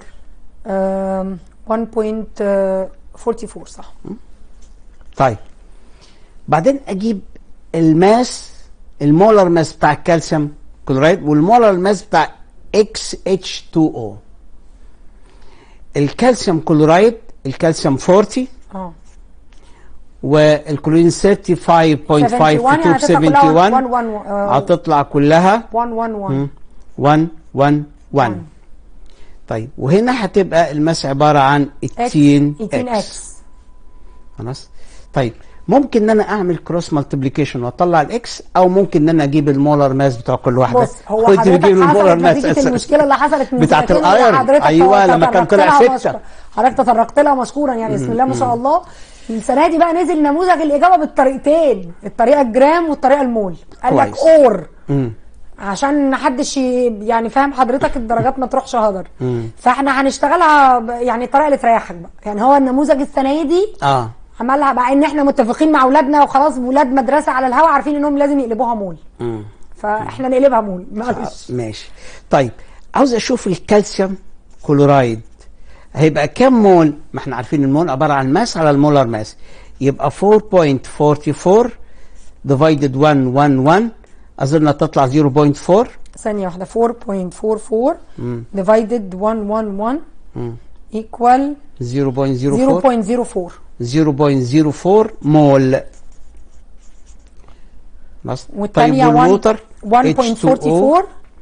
1.44 صح. طيب بعدين اجيب الماس، المولر ماس بتاع الكالسيوم كلورايد والمولر ماس بتاع XH2O. الكالسيوم كلورايد الكالسيوم 40 والكلورين 35.5 يعني 71 هتطلع كلها 111. طيب وهنا هتبقى الماس عباره عن 18X. خلاص. طيب ممكن ان انا اعمل كروس مالتيبليكيشن واطلع الاكس، او ممكن ان انا اجيب المولر ماس بتاع كل واحده. بص هو حضرتك حصلت نتيجه المشكله اللي حصلت من بتاعت الايرون. ايوه لما كان طلع 6 حضرتك تطرقت لها مشكورا يعني. بسم الله ما شاء الله. السنه دي بقى نزل نموذج الاجابه بالطريقتين، الطريقه الجرام والطريقه المول. قال لك اور عشان محدش يعني فاهم حضرتك الدرجات ما تروحش هدر. فاحنا هنشتغلها يعني الطريقه اللي تريحك بقى. يعني هو النموذج السنه دي عملها مع ان احنا متفقين مع اولادنا وخلاص، ولاد مدرسه على الهوا عارفين انهم لازم يقلبوها مول. فاحنا نقلبها مول معلش. ماشي. طيب عاوز اشوف الكالسيوم كلورايد هيبقى كام مول؟ ما احنا عارفين المول عباره عن ماس على المولر ماس، يبقى 4.44 ديفايدد 111 اظن تطلع 0.4. ثانيه واحده. 4.44 ديفايدد 111 ايكوال 0.04 0.04 مول. والثانيه 1.44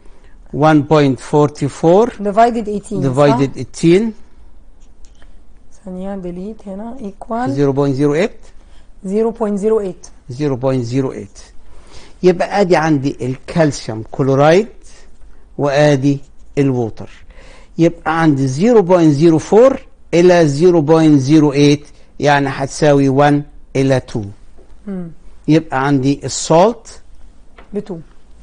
ديفايدد 18 ثانيه ديليت هنا ايكوال 0.08. يبقى ادي عندي الكالسيوم كلورايد وادي الووتر، يبقى عندي 0.04 الى 0.08 يعني هتساوي 1 الى 2. يبقى عندي السولت ب 2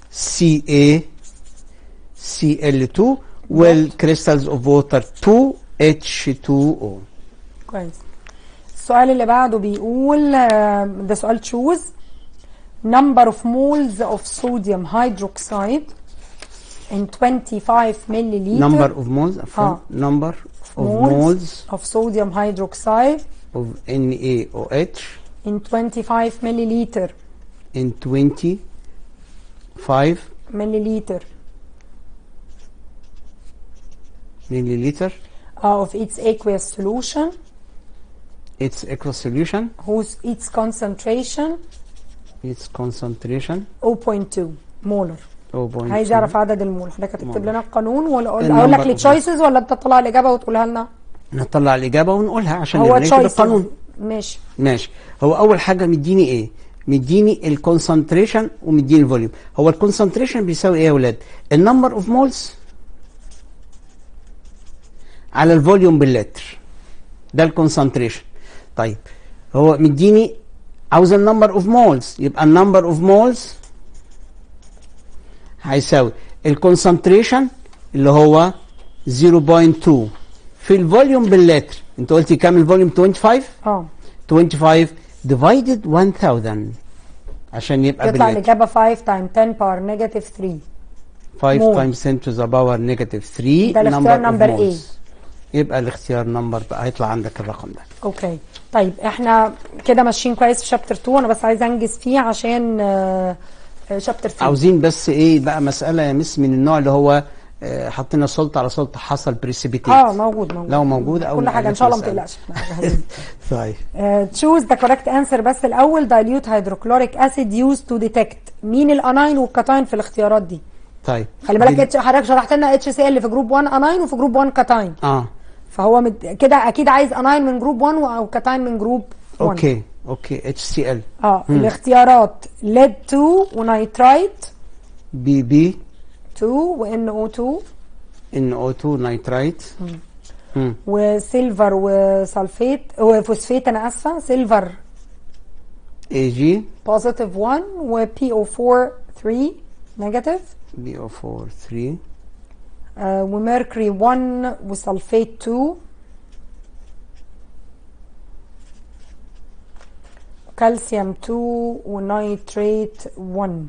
CaCl2 والكريستالز اوف ووتر 2H2O. كويس. السؤال اللي بعده بيقول ده سؤال تشوز number of moles of sodium hydroxide in 25 milliliter. Number of moles number of moles of sodium hydroxide of NaOH in 25 milliliter. in 25 milliliter of its aqueous solution. Its aqueous solution its concentration 0.2 مولر. عايز يعرف عدد المول. حضرتك هتكتب لنا القانون ولا اقول لك التشويسز ولا انت تطلع الاجابه وتقولها لنا؟ نطلع الاجابه ونقولها عشان هو نكتب القانون. ماشي. هو اول حاجه مديني ايه؟ مديني الكونسنتريشن ومديني الفوليوم. هو الكونسنتريشن بيساوي ايه يا اولاد؟ النمبر اوف مولز على الفوليوم باللتر، ده الكونسنتريشن. طيب هو مديني عاوز النمبر اوف مولز، يبقى النمبر اوف مولز هيساوي الكونسنتريشن اللي هو 0.2 في الفوليوم باللتر. انت قلتي كام الفوليوم؟ 25. 25 ديفايدد 1000 عشان يبقى يطلع الاجابه 5 تايم 10 باور نيجاتيف 3. 5 تايمز 10 تو ذا باور نيجاتيف 3. ده الاختيار نمبر ايه؟ يبقى الاختيار نمبر بقى هيطلع عندك الرقم ده. اوكي. طيب احنا كده ماشيين كويس في شابتر 2. انا بس عايز انجز فيه عشان شابتر 3 عاوزين بس ايه بقى مساله يا مس من النوع اللي هو حطينا سلطه على سلطه حصل بريسيبيتيت. موجود لو موجود او كل حاجه ان شاء الله ما تقلقش. طيب تشوز ذا كوريكت انسر. بس الاول dilute hydrochloric acid used to detect. مين الاناين والكاتاين في الاختيارات دي؟ طيب خلي بالك حضرتك شرحت لنا HCl في جروب 1 اناين وفي جروب 1 كاتاين. فهو كده اكيد عايز اناين من جروب 1 او كاتاين من جروب 1. اوكي HCl. الاختيارات lead 2 ونيترايت BB 2 وNO2 نيترايت وسيلفر وسلفيت وفوسفيت. انا اسفه. سيلفر AG بوزيتيف 1 وPO4 3 نيجاتيف. BO4 3 وميركوري 1 وسلفيت 2 كالسيوم 2 ونيتريت 1.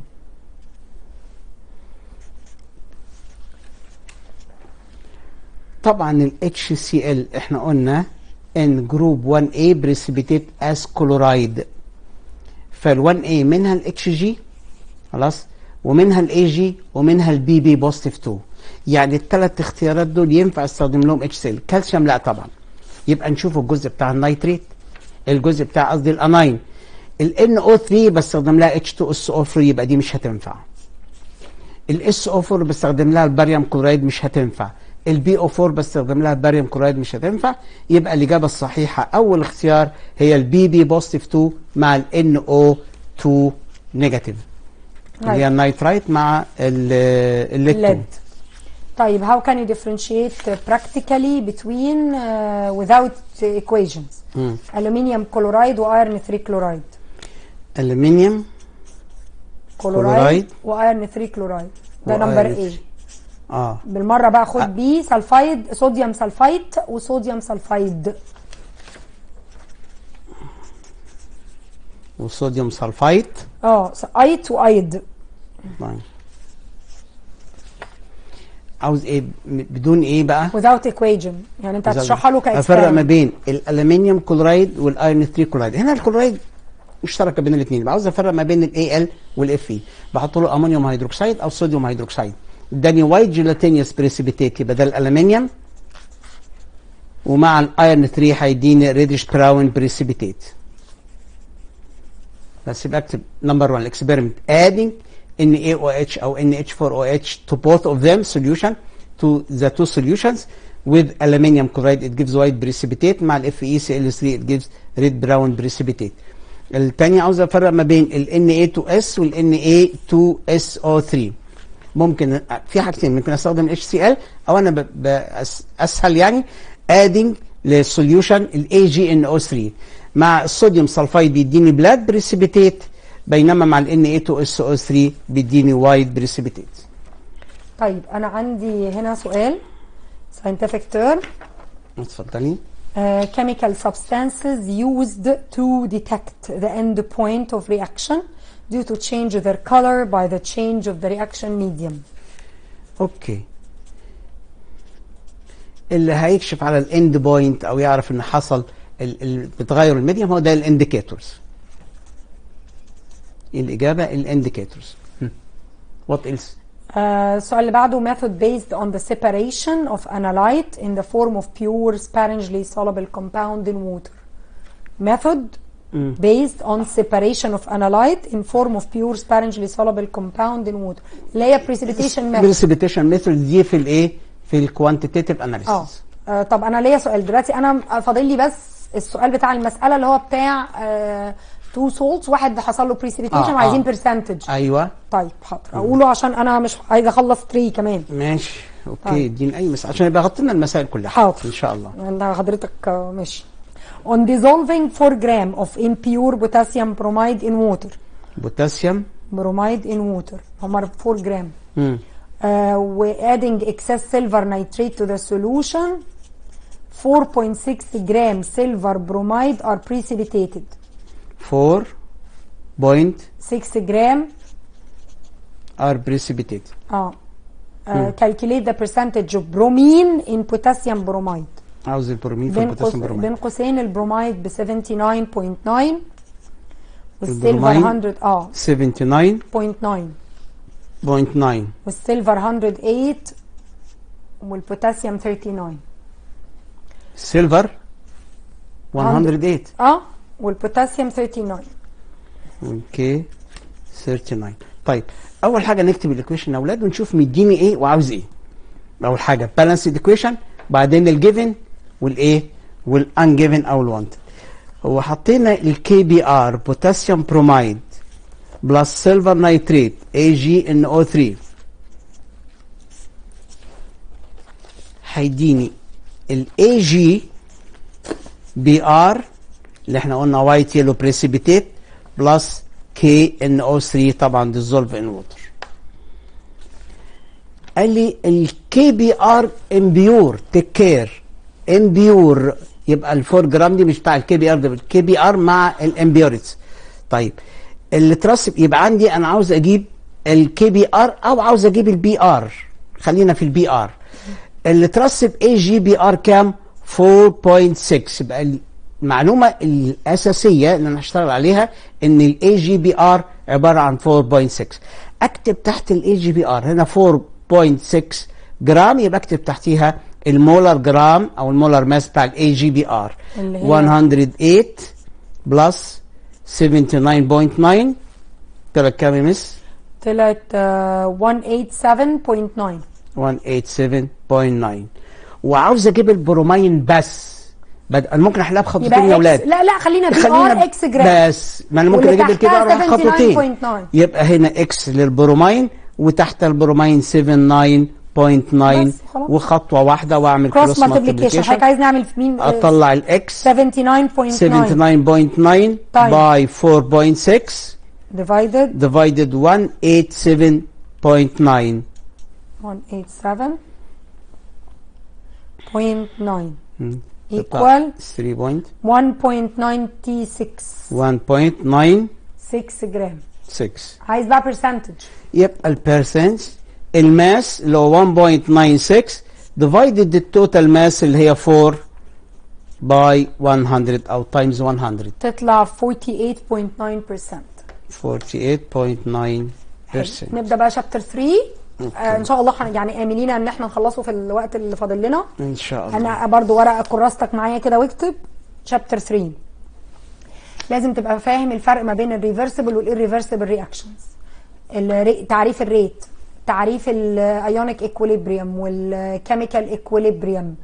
طبعا ال HCl احنا قلنا ان جروب 1A precipitate as chloride فال1A منها الاتش جي خلاص، ومنها الاي جي، ومنها البي بي بوزيتيف 2. يعني الثلاث اختيارات دول ينفع استخدم لهم اتش سيل. كالسيوم لا طبعا. يبقى نشوف الجزء بتاع النيتريت، الجزء بتاع قصدي الاناين. الNO3 بستخدم لها H2SO4 يبقى دي مش هتنفع. الSO4 بستخدم لها الباريوم كلورايد مش هتنفع. الBO4 بستخدم لها الباريوم كلورايد مش هتنفع. يبقى الإجابة الصحيحة أول اختيار هي الBB بوزيتيف 2 مع الNO2 نيجاتيف اللي هي النيترايت مع الليد. طيب how can you differentiate practically between without equations aluminium chloride و iron 3 chloride؟ aluminium كلورايد وايرن 3 كلورايد ده نمبر ايه؟ بالمره بقى خد بي سلفايد، صوديوم سلفايت وصوديوم سلفايد. وصوديوم سلفايت ايت وايد. عاوز ايه بدون ايه بقى؟ without equation، يعني انت هتشرحها له كاكسبيرمنت. افرق ما بين الالومنيوم كلورايد والايرن 3 كلورايد. هنا الكلورايد مشتركه بين الاثنين، عاوز افرق ما بين الاي ال والاف اي، بحط له امونيوم هيدروكسيد او صوديوم هيدروكسيد. اداني وايت جيلاتينيوس بريسيبيتيت يبقى ده الالومنيوم، ومع الايرن 3 هيديني ريدش براون بريسيبيتيت. بس يبقى اكتب نمبر 1 الاكسبيرمنت adding NaOH او NH4OH to both of them solution to the two solutions with aluminium chloride it gives white precipitate مع ال FeCl3 it gives red brown precipitate. الثانية عاوز افرق ما بين ال Na2S وال Na2SO3. ممكن في حاجتين، ممكن استخدم HCl او انا اسهل يعني adding للسوليوشن ال AgNO3 مع الصوديوم سلفايد بيديني بلاد بريسيبيتيت، بينما مع ال Na2SO3 بيديني وايت بريسيبيتيت. طيب انا عندي هنا سؤال scientific term. اتفضلي. Chemical substances used to detect the end point of reaction due to change their color by the change of the reaction medium. اوكي. اللي هيكشف على الاند بوينت او يعرف ان حصل بتغير الميديوم هو ده الانديكاتورز. الإجابة الانديكاتورز. What else؟ السؤال اللي بعده method based on the separation of analyte in the form of pure sparingly soluble compound in water. Method based on separation of analyte in form of pure sparingly soluble compound in water اللي هي precipitation method. precipitation method دي في الايه؟ في الكوانتيتيف اناليسيس. طب انا ليا سؤال دلوقتي، انا فاضل لي بس السؤال بتاع المسألة اللي هو بتاع تو سولتس، واحد حصل له بريسيبيتيشن وعايزين برسنتج. ايوه طيب حاضر اقوله عشان انا مش عايزه اخلص 3 كمان. ماشي اوكي. اديني اي مسألة عشان يبقى غطينا المسائل كلها. حاضر ان شاء الله. انت حضرتك ماشي. On dissolving 4 gram of impure potassium bromide in water. بوتاسيوم bromide in water هم 4 جرام. و adding excess silver nitrate to the solution 4.6 gram silver bromide are precipitated. 4.6 gram are precipitated. Calculate the percentage of bromine in potassium bromide. عاوز البرومين في البوتاسيوم بروميد. بين قوسين البروميد ب 79.9 والسيلفر 100 79.9 والسيلفر 108 والبوتاسيوم 39. سيلفر 108 والبوتاسيوم 39. اوكي 39. طيب اول حاجه نكتب الايكويشن يا اولاد ونشوف مديني ايه وعاوز ايه. اول حاجه بالانسد ايكويشن، بعدين الجيفن والايه والانجيفن او الوانتد. هو حطينا الكي بي ار بوتاسيوم بروميد بلس سيلفر نيتريت AgNO3 هيديني الاي جي بي ار اللي احنا قلنا وايت يلو بريسيبيتيت بلس KNO3 طبعا ديزولف ان ووتر. قال لي الكي بي ار امبيور تيك كير امبيور، يبقى ال 4 جرام دي مش بتاع الكي بي ار، ده الكي بي ار مع الامبيوريتس. طيب اللي ترسب يبقى عندي انا عاوز اجيب الكي بي ار او عاوز اجيب البي ار، خلينا في البي ار. اللي ترسب اي جي بي ار كام؟ 4.6 يبقى المعلومه الاساسيه اللي انا هشتغل عليها ان الاي جي بي ار عباره عن 4.6. اكتب تحت الاي جي بي ار هنا 4.6 جرام، يبقى اكتب تحتيها المولر جرام او المولر ماس بتاع الاي جي بي ار 108 بلس 79.9. طلعت كام يا مس؟ طلعت 187.9. 187.9. وعاوز اجيب البرومين بس. انا ممكن احلها بخطوتين يا اولاد. لا خلينا بي ار اكس جرام بس. ما انا ممكن اجيب الكي بي ار خطوتين. يبقى هنا اكس للبرومين وتحت البرومين 79.9 وخطوه واحده واعمل كروس مالتيبليكيشن. حضرتك عايز نعمل في مين؟ اطلع الاكس 79.9 باي 4.6 divided 187.9. 187.9 equal 1.96 جرام. 6. عايز بقى برسنتج. يبقى البرسنت الماس اللي هو 1.96 divided التوتال ماس اللي هي 4 باي 100 او تايمز 100 تطلع 48.9%. 48.9%. نبدا بقى شابتر 3. ان شاء الله يعني املين ان احنا نخلصه في الوقت اللي فاضل لنا ان شاء الله. انا برضو ورقه كراستك معايا كده واكتب شابتر 3. لازم تبقى فاهم الفرق ما بين الريفرسبل والirreversible رياكشنز، تعريف الريت، تعريف الايونيك ايكوليبريم والكيميكال ايكوليبريم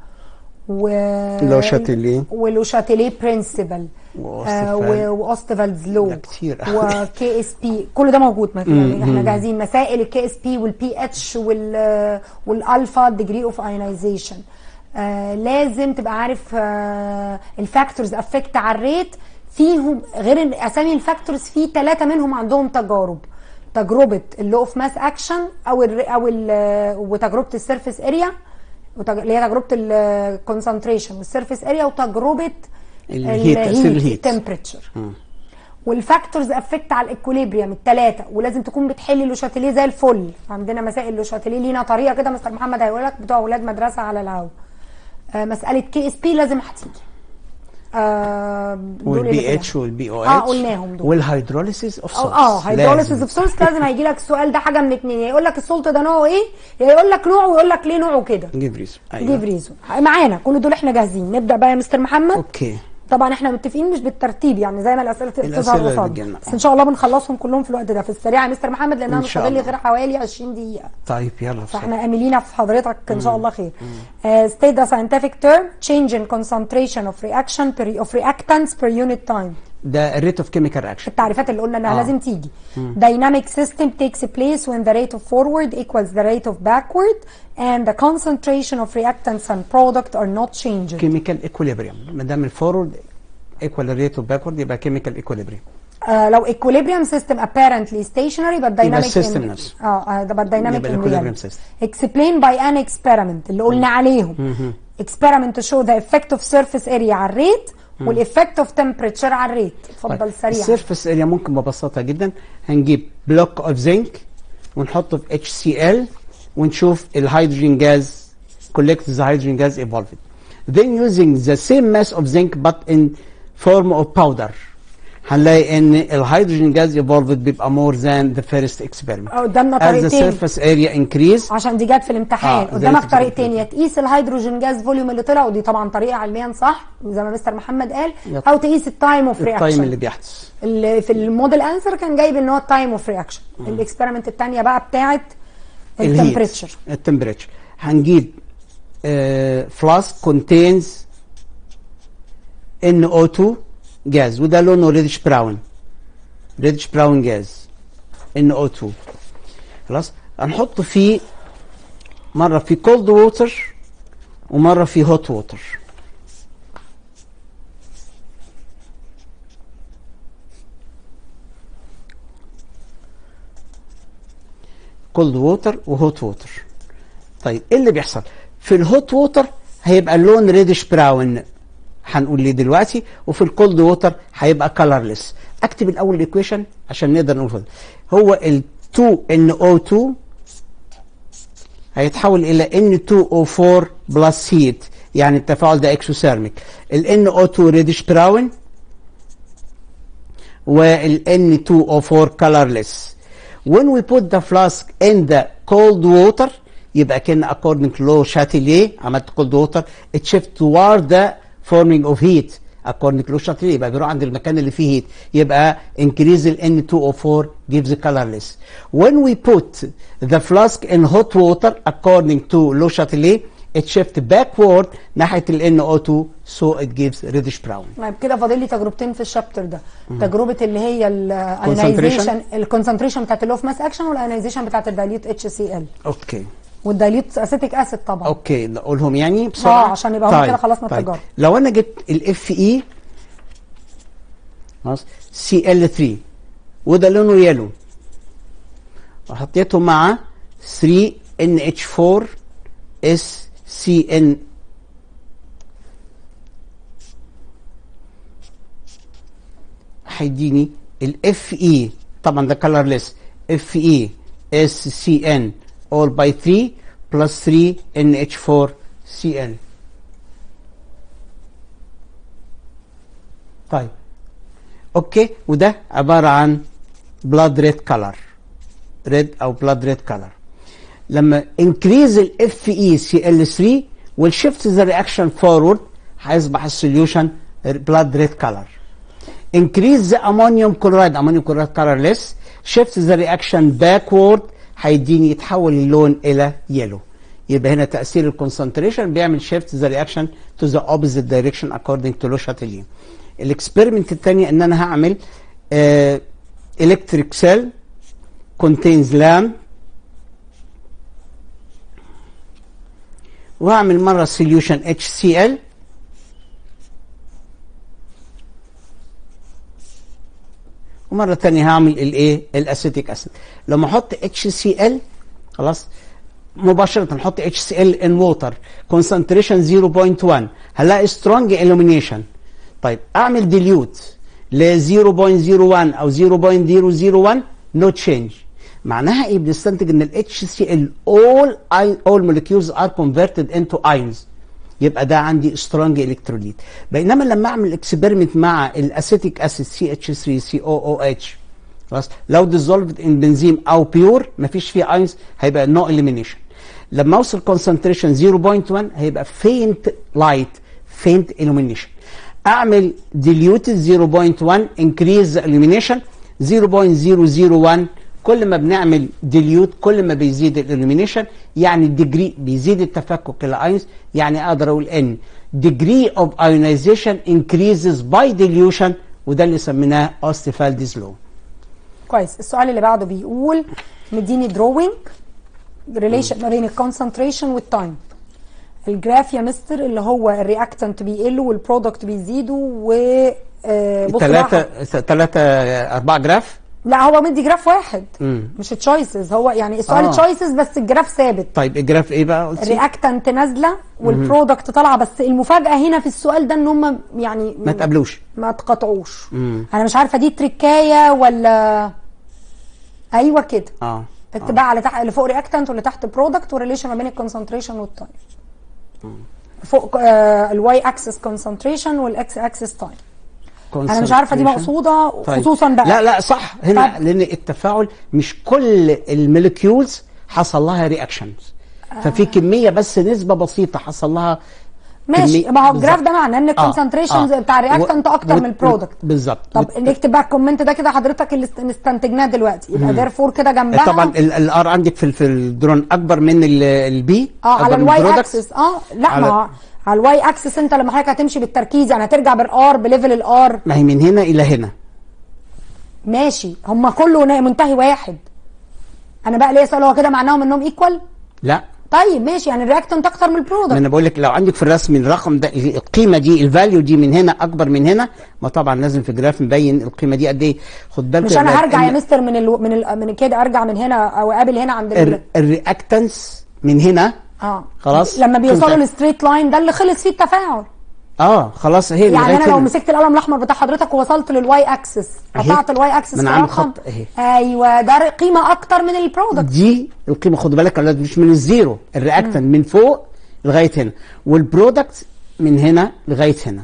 ولوشاتيليه برنسبل واوستفالدز لو وكي اس بي. كل ده موجود يعني احنا جاهزين. مسائل الكي اس بي والبي اتش والالفا ديجري اوف ايونايزيشن. لازم تبقى عارف الفاكتورز افكت على الريت. فيهم غير اسامي الفاكتورز في 3 منهم عندهم تجربه اللو اوف ماس اكشن وتجربه السيرفيس اريا اللي هي تجربه الكونسنتريشن والسيرفيس اريا وتجربه الهيت تمبريتشر. والفاكتورز افكت على الايكوليبريم ال3. ولازم تكون بتحل لوشاتيليه زي الفل. عندنا مسائل لوشاتيليه لينا طريقه كده مستر محمد هيقول لك بتوع اولاد مدرسه على الهوا. مساله كي اس بي لازم هتيجي. والبي اتش والبي او اتش قلناهم دول. والهيدروليسيس اوف سولت. هيدروليسيس اوف سولت لازم هيجي لك السؤال ده حاجه من اتنين، يا يقول لك السولت ده نوعه ايه، يا يقول لك نوعه ويقول لك ليه نوعه كده. جيف ريزون. جيف ريزون. معانا كل دول احنا جاهزين. نبدا بقى يا مستر محمد. اوكي. طبعا احنا متفقين مش بالترتيب يعني زي ما الاسئله بتظهر قصادنا، بس ان شاء الله بنخلصهم كلهم في الوقت ده في السريع يا مستر محمد لان انا مش فاضل لي غير حوالي 20 دقيقه. طيب يلا. فاحنا املين في حضرتك ان شاء الله خير. state the scientific term change in concentration of reactants per unit time. ده الريت اوف كيميكال رياكشن. التعريفات اللي قلنا انها لازم تيجي. dynamic system takes place when the rate of forward equals the rate of backward and the concentration of reactants and product are not changing. chemical equilibrium. ما دام الفورورد equal the rate of backward يبقى chemical equilibrium. لو equilibrium system apparently stationary but dynamic system نفسه. but dynamic in equilibrium system. explained by an experiment اللي قلنا عليهم. experiment to show the effect of surface area على الريت والeffect of temperature على الريت. اتفضل سريعا. السيرفيس اريا ممكن ببساطه جدا هنجيب بلوك اوف زنك ونحطه في HCl ونشوف الهيدروجين جاز collect the hydrogen gas evolved. Then using the same mass of zinc but in form of powder هنلاقي ان الهيدروجين جاز evolved بيبقى more than the first experiment. قدامنا طريقتين. As the surface area increase. عشان دي جت في الامتحان. قدامك طريقتين، يا تقيس الهيدروجين جاز فوليوم اللي طلع ودي طبعا طريقه علميا صح زي ما مستر محمد قال، او تقيس التايم اوف رياكشن. التايم اللي بيحدث. اللي في الموديل انسر كان جايب ان هو التايم اوف رياكشن. الاكسبيرمنت الثانيه بقى بتاعه التمبريتشر. التمبريتشر هنجيب فلاسك contains NO2 جاز وده لونه ريدش براون جاز NO2. خلاص هنحطه فيه مره في كولد ووتر ومره في هوت ووتر. كولد ووتر وهوت ووتر. طيب ايه اللي بيحصل في الهوت ووتر؟ هيبقى اللون ريدش براون هنقول ليه دلوقتي، وفي الكولد ووتر هيبقى كلرلس. اكتب الاول الايكويشن عشان نقدر نقول هو ال 2NO2 هيتحول الى N2O4 بلس هيت يعني التفاعل ده اكسوثيرميك. ال NO2 ريدش براون وال N2O4 colorless. When we put the flask in the cold water يبقى كان according to law Chatelier عملت cold water it shift toward the forming of heat according to law Chatelier يبقى بيروح عند المكان اللي فيه heat يبقى increase ال N2O4 gives colorless. When we put the flask in hot water according to law Chatelier it shift backward ناحية ال NO2 so it gives reddish brown. طيب كده فاضل لي تجربتين في الشابتر ده. تجربة اللي هي الايونايزيشن الكونسنتريشن بتاعت اللو اوف ماس اكشن والايونايزيشن بتاعت الدايليوت HCl. اوكي. والدايليوت اسيتيك اسيد طبعا. اوكي نقولهم يعني بسرعة عشان يبقى هم كده خلصنا التجارب. لو انا جبت ال Fe خلاص Cl3 وده لونه يلو وحطيته مع 3NH4 SCN هيديني ال Fe طبعا ده colorless Fe SCN all by 3 plus 3 NH4 Cl. طيب اوكي وده عبارة عن blood red color red او blood red color. لما increase ال FeCl3 will shift the reaction forward هيصبح السوليوشن blood red color. Increase the ammonium chloride colorless shift the reaction backward هيديني يتحول اللون الى يلو. يبقى هنا تأثير الكونسنتريشن بيعمل shift the reaction to the opposite direction according to Le Chatelier. الاكسبيرمنت الثانية ان انا هعمل electric cell contains lamp وهعمل مرة solution HCl ومرة تانية هعمل الايه الاسيتيك اسيد. لما احط HCl خلاص مباشرة نحط HCl in water concentration 0.1 هلاقي strong illumination. طيب اعمل ديليوت ل 0.01 او 0.001 no change. معناها ايه؟ بنستنتج ان ال HCl all molecules are converted into ions يبقى ده عندي strong electrolyte. بينما لما اعمل اكسبيرمنت مع الاسيتيك اسيد CH3COOH خلاص لو dissolved in بنزين او بيور مفيش فيه اينز هيبقى no elimination. لما اوصل concentration 0.1 هيبقى faint light faint illumination. اعمل diluted 0.1 increase the illumination 0.001 كل ما بنعمل ديليوت كل ما بيزيد الالومينيشن يعني الديجري بيزيد التفكك الاينز يعني اقدر اقول ان degree of ionization increases by dilution وده اللي سميناه اوستفالديز لو. كويس. السؤال اللي بعده بيقول مديني دروينج ريليشن ما بين الكونسنتريشن والتايم. الجراف يا مستر اللي هو الرياكتنت بيقل والبرودكت بيزيدوا و 4 جراف. لا هو مدي جراف واحد مش تشويسز. هو يعني السؤال تشويسز بس الجراف ثابت. طيب الجراف ايه بقى قلتي؟ الرياكتنت نازله والبرودكت طالعه بس المفاجاه هنا في السؤال ده ان هم يعني ما تقابلوش ما تقاطعوش. انا مش عارفه دي تريكايه ولا ايوه كده. اكتب بقى على تحت اللي فوق رياكتنت واللي تحت برودكت والريليشن ما بين الكونسنتريشن والتايم. فوق الواي اكسس كونسنتريشن والاكس اكسس تايم. انا مش عارفه دي مقصوده خصوصا بقى. لا صح هنا لان التفاعل مش كل الموليكيولز حصل لها رياكشنز ففي كميه بس نسبه بسيطه حصل لها ماشي. ما هو الجراف ده معناه ان الكونسنتريشن بتاع الرياكتنت اكتر من البرودكت بالظبط. طب نكتب بقى الكومنت ده كده حضرتك اللي استنتجناه دلوقتي يبقى ديرفور كده جنبها. طبعا الار عندك في الدرون اكبر من البي على الواي اكسس. لا ما على الواي اكسس انت لما حضرتك هتمشي بالتركيز يعني هترجع بالار بليفل الار ما هي من هنا الى هنا ماشي. هم كله منتهي واحد. انا بقى ليه سؤال هو كده معناهم انهم ايكوال؟ لا طيب ماشي يعني الرياكتنت اكتر من البرودكت. انا بقول لك لو عندك في الرسم الرقم ده القيمه دي الفاليو دي من هنا اكبر من هنا ما طبعا لازم في الجراف نبين القيمه دي قد ايه. خد بالك مش انا هرجع يا مستر من كده ارجع من هنا او اقابل هنا عند الرياكتنس من هنا خلاص لما بيوصلوا للستريت لاين ده اللي خلص فيه التفاعل خلاص هي يعني انا لو مسكت القلم الاحمر بتاع حضرتك ووصلت للواي اكسس قطعت الواي اكسس من عند خط اهي ايوه ده قيمه اكتر من البرودكت. دي القيمه خد بالك مش من الزيرو الرياكتنت من فوق لغايه هنا، والبرودكت من هنا لغايه هنا.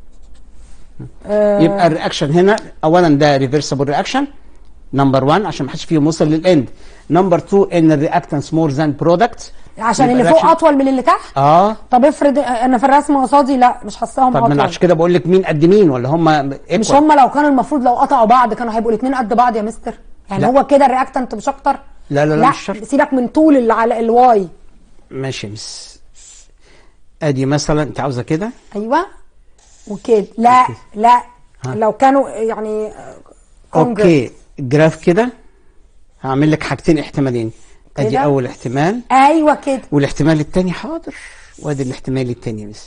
يبقى الرياكشن هنا اولا ده ريفرسبل رياكشن نمبر 1 عشان ما حدش فيهم وصل للاند. نمبر 2 ان الرياكتنس مور ذان برودكت عشان اللي فوق اطول من اللي تحت. طب افرض انا في الرسم قصادي لا مش حاساهم اطول. طب ما عشان كده بقول لك مين قد مين، ولا هم مش هم لو كانوا المفروض لو قطعوا بعض كانوا هيبقوا الاثنين قد بعض يا مستر؟ يعني لا. هو كده الرياكتنت مش اكتر؟ لا مش شرط. سيبك من طول اللي على الواي. ماشي ادي مثلا انت عاوزه كده. ايوه وكده. لا لو كانوا يعني اوكي جراف كده هعمل لك حاجتين احتمالين. ادي اول احتمال. ايوه كده. والاحتمال الثاني حاضر، وادي الاحتمال الثاني بس.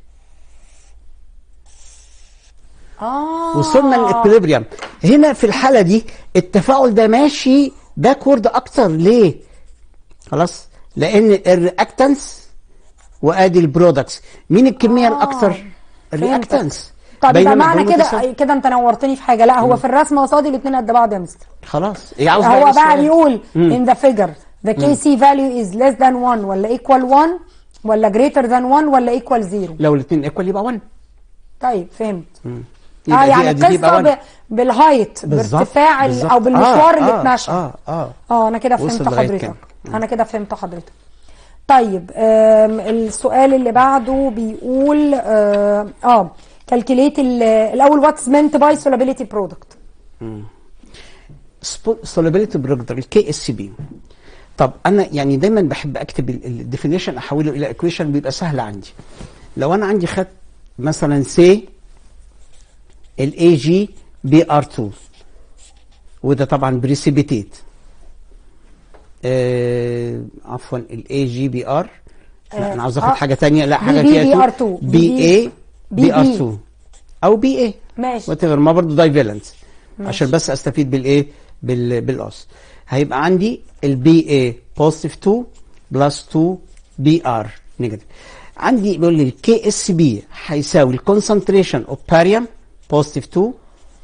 وصلنا للاكوليبريم. هنا في الحاله دي التفاعل ده ماشي باكورد اكتر. ليه؟ خلاص لان الرياكتنس وادي البرودكتس، مين الكميه الاكثر؟ الرياكتنس. طب يبقى معنى كده انت نورتني في حاجه. لا هو في الرسم قصادي الاثنين قد بعض يا مستر. خلاص هو بقى بيقول in the figure the Kc value is less than 1 ولا equal 1 ولا greater than 1 ولا equal 0. لو الاثنين equal يبقى 1. طيب فهمت. يعني القصه بالهايت بارتفاع او بالمشوار اللي اتمشى. انا كده فهمت حضرتك. انا كده فهمت حضرتك. طيب السؤال اللي بعده بيقول calculate الاول what's meant by solubility product. solubility product الكي اس بي. طب انا يعني دايما بحب اكتب الديفينيشن احوله الى ايكويشن بيبقى سهل عندي. لو انا عندي خدت مثلا سي الاي جي بي ار 2 وده طبعا بريسيبيتيت عفوا الاي جي بي ار. لا انا عاوز اخد حاجه ثانيه. لا حاجه فيها 2 بي اي بي ار 2 او بي اي ماشي وات ايفر ما برضه دايفالنت عشان بس استفيد بالايه بالاس. هيبقى عندي البي اي بوزيتيف 2 بلس 2 بي ار نيجاتيف. عندي بيقول لي الكي اس بي هيساوي الكونسنتريشن اوف باريوم بوزيتيف 2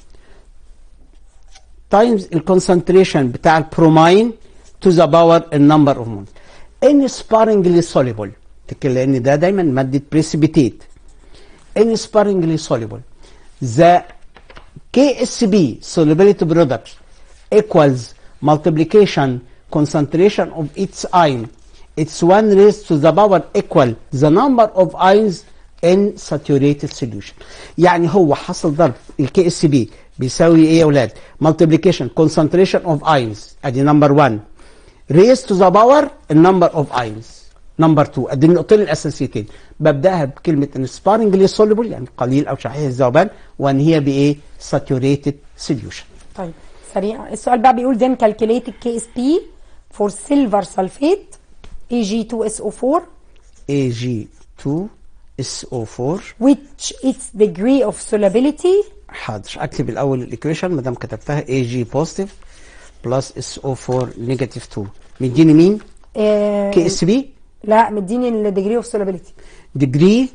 تايمز الكونسنتريشن بتاع البروماين تو ذا باور النمبر اوف مول ان سبارنجلي سوليبل. لان ده دايما ماده بريسيبيتيت. ان سبارنجلي سوليبل ذا KSB solubility product equals multiplication concentration of its ion. It's 1 raised to the power equal the number of ions in saturated solution. يعني هو حصل ضرب KSB بيساوي ايه يا اولاد؟ multiplication concentration of ions ادي نمبر 1 raised to the power number of ions. نمبر 2 ادي النقطتين الاساسيتين ببداها بكلمه ان سبارنجلي soluble يعني قليل او شحيح الذوبان وان هي بايه؟ saturated solution. طيب سريع السؤال بقى بيقول then calculate KSP for silver sulfate Ag2SO4 Ag2SO4 which its degree of solubility. حاضر اكتب الاول الايكويشن ما دام كتبتها Ag positive plus SO4 negative 2 مديني مين؟ KSB؟ لا مديني الديجري اوف solubility. degree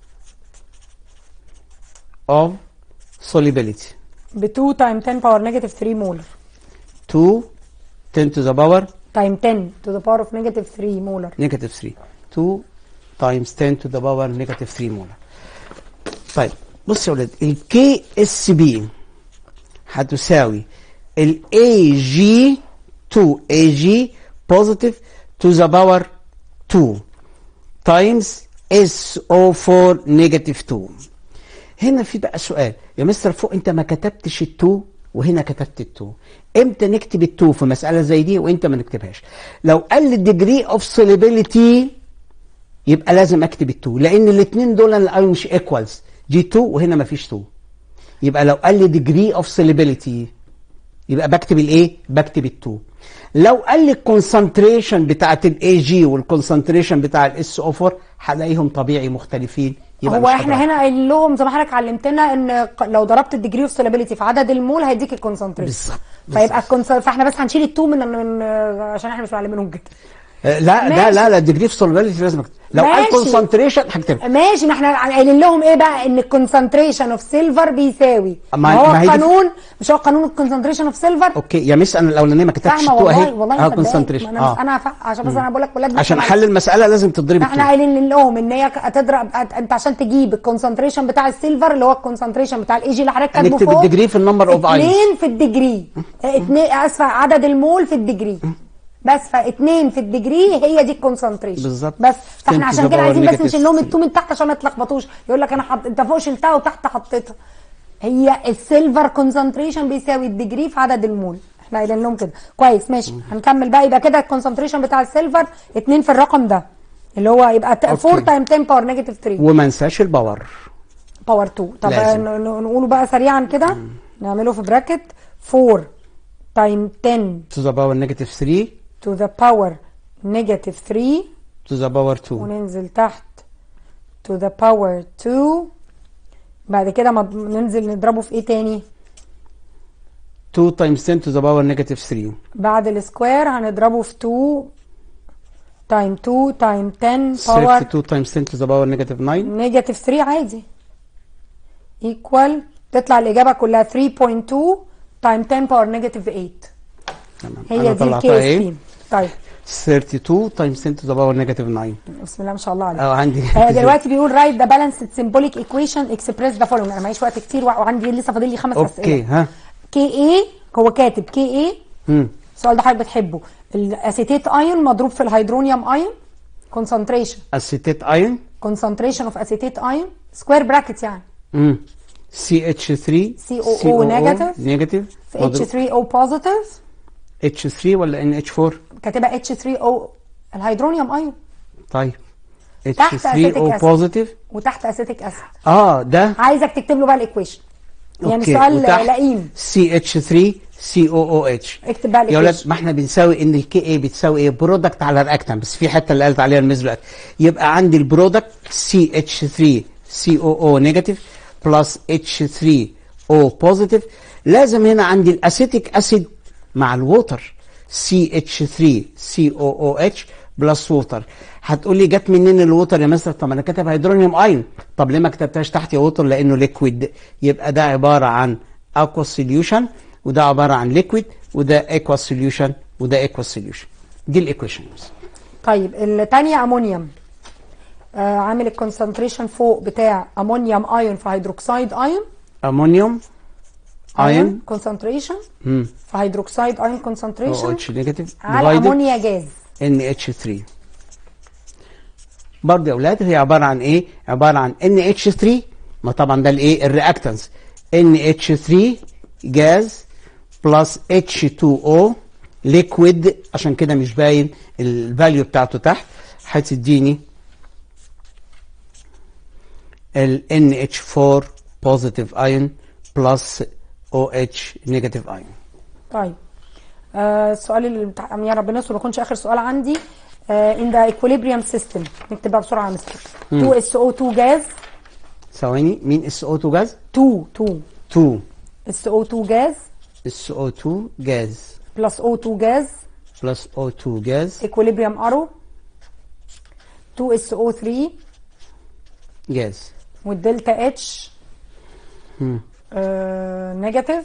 of solubility ب 2 times 10 power negative 3 molar. 2 10 to the power times 10 to the power of negative 3 molar. negative 3 2 times 10 to the power negative 3 molar. طيب بص يا ولاد الكي اس بي هتساوي الاي جي 2 اي جي بوزيتيف to the power 2 times SO4 negative 2. هنا في بقى سؤال يا مستر فوق انت ما كتبتش ال2 وهنا كتبت ال2 امتى نكتب ال2 في مسألة زي دي وانت ما نكتبهاش؟ لو قال لي degree of solubility يبقى لازم اكتب ال2 لان الاثنين دول الايون مش ايكوالز دي 2 وهنا ما فيش 2 يبقى لو قال لي degree of solubility يبقى بكتب الايه؟ بكتب ال2. لو قال لي الكونسنتريشن بتاعت الاي جي والكونسنتريشن بتاع الاس او 4 هلاقيهم طبيعي مختلفين. يبقى هو احنا هنا قايل لهم زي ما حضرتك علمتنا ان لو ضربت الديجري اوف سولابيليتي في عدد المول هيديك الكونسنتريشن. فيبقى فاحنا بس هنشيل ال2 من عشان احنا مش معلمينهم كده. لا الديجري اوف سولابيليتي لازم لو قال ماشي. كونسنتريشن هكتبها. ماشي، ما احنا قايلين لهم ايه بقى؟ ان الكونسنتريشن اوف سيلفر بيساوي هو القانون، مش هو قانون الكونسنتريشن اوف سيلفر؟ اوكي يا مس، انا الاولانيه ما كتبتش فاهمه تو اهي. والله والله كونسنتريشن. انا عشان بس انا بقول لك ولاد، عشان حل المساله لازم تضرب احنا قايلين لهم ان هي هتضرب، انت عشان تجيب الكونسنتريشن بتاع السيلفر اللي هو الكونسنتريشن بتاع الاي جي اللي حضرتك كاتبه فوق، نكتب الديجري في النمبر اوف ايونز. 2 في الديجري، 2 اسفه عدد المول في الديجري، بس ف2 في الديجري هي دي الكونسنتريشن بالظبط. بس. فاحنا عشان كده عايزين بس نشيل لهم التو من تحت عشان ما يتلخبطوش، يقول لك انا انت فوق شلتها وتحت حطيتها. هي السيلفر كونسنتريشن بيساوي الديجري في عدد المول، احنا قايلين لهم كده. كويس ماشي، هنكمل بقى. يبقى كده الكونسنتريشن بتاع السيلفر 2 في الرقم ده اللي هو يبقى 4 تايم 10 باور نيجاتيف 3، وما ننساش الباور باور 2. طب نقوله بقى سريعا كده، نعمله في براكت 4 تايم 10 to the power negative 3 to the power negative 3 to the power 2، وننزل تحت to the power 2. بعد كده ما ننزل نضربه في ايه تاني؟ 2 times 10 to the power negative 3. بعد السكوير هنضربه في 2 تايم 2 تايم 10 باور 32 times 10 to the power negative 9. نيجاتيف 3 عادي ايكوال، تطلع الاجابه كلها 3.2 تايم 10 باور نيجاتيف 8. تمام. هي دي الكيس دي. طيب 32 times 10 to the power negative 9. بسم الله ما شاء الله عليك. عندي دلوقتي بيقول رايت ذا بالانسد سيمبوليك ايكويشن اكسبريس ذا فولوينج. انا معيش وقت كتير وعندي لسه فاضل لي 5 اسئله. اوكي ها. كي اي هو كاتب كي اي. السؤال ده حضرتك بتحبه. الاسيتيت ايون مضروب في الهيدرونيوم ايون كونسنتريشن. اسيتيت ايون concentration of acetate ion square brackets يعني. CH3 COO نيجاتيف في H3O positive. H3 ولا NH4؟ كاتبها H3O الهيدرونيوم ايون. طيب تحت H3O positive وتحت اسيتيك اسيد. ده عايزك تكتب له بقى الايكويشن. يعني سؤال لئيم. CH3COOH. اكتب بقى الايكويشن. يا ولاد ما احنا بنساوي ان الكي اي بتساوي ايه؟ برودكت على رياكتنت، بس في حته اللي قالت عليها الميس دلوقتي. يبقى عندي البرودكت CH3COO نيجاتيف بلس H3O بوزيتيف. لازم هنا عندي الاسيتيك اسيد مع الووتر CH3COOH بلس ووتر. هتقول لي جت منين الووتر يا مستر؟ طب انا كاتب هيدرونيوم ايون. طب ليه ما كتبتهاش تحت يا ووتر؟ لانه ليكويد. يبقى ده عباره عن aqueous سوليوشن، وده عباره عن ليكويد، وده aqueous سوليوشن، وده aqueous سوليوشن. دي الايكويشنز. طيب الثانيه امونيوم. عامل الكونسنتريشن فوق بتاع امونيوم ايون في هيدروكسيد ايون. امونيوم ايون كونسنتريشن في هيدروكسيد ايون كونسنتريشن OH نيجاتيف على امونيا جاز NH3. برضه يا اولاد هي عباره عن ايه؟ عباره عن NH3، ما طبعا ده الايه؟ الرياكتنس. NH3 جاز بلس H2O ليكويد، عشان كده مش باين الفاليو بتاعته تحت. هتديني ال NH4 positive ion plus OH negative ion. طيب السؤال اللي بتاع يا رب نصر ما يكونش اخر سؤال عندي. in the equilibrium system نكتب بقى بسرعه يا مستر. 2SO2 جاز. ثواني، مين SO2 جاز؟ 2 SO2 جاز SO2 جاز بلس O2 جاز بلس O2 جاز equilibrium arrow 2SO3 جاز والدلتا اتش نيجاتيف.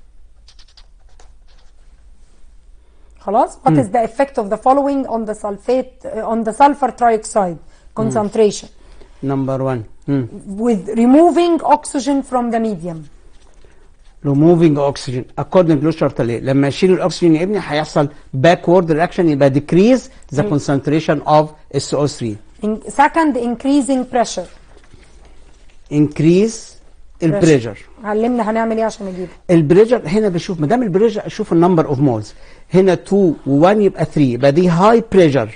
خلاص. what is the effect of the following on the sulfur trioxide concentration? Number 1 with removing oxygen from the medium. removing oxygen according له شرط ليه؟ لما اشيل الاكسجين يا ابني هيحصل backward reaction، يبقى decrease the concentration of SO3. second increasing pressure. increase البريشر. علمنا هنعمل ايه عشان نجيبه. البريشر هنا بشوف، ما دام البريشر اشوف النمبر اوف مولز. هنا 2 و1 يبقى 3، يبقى دي هاي بريشر،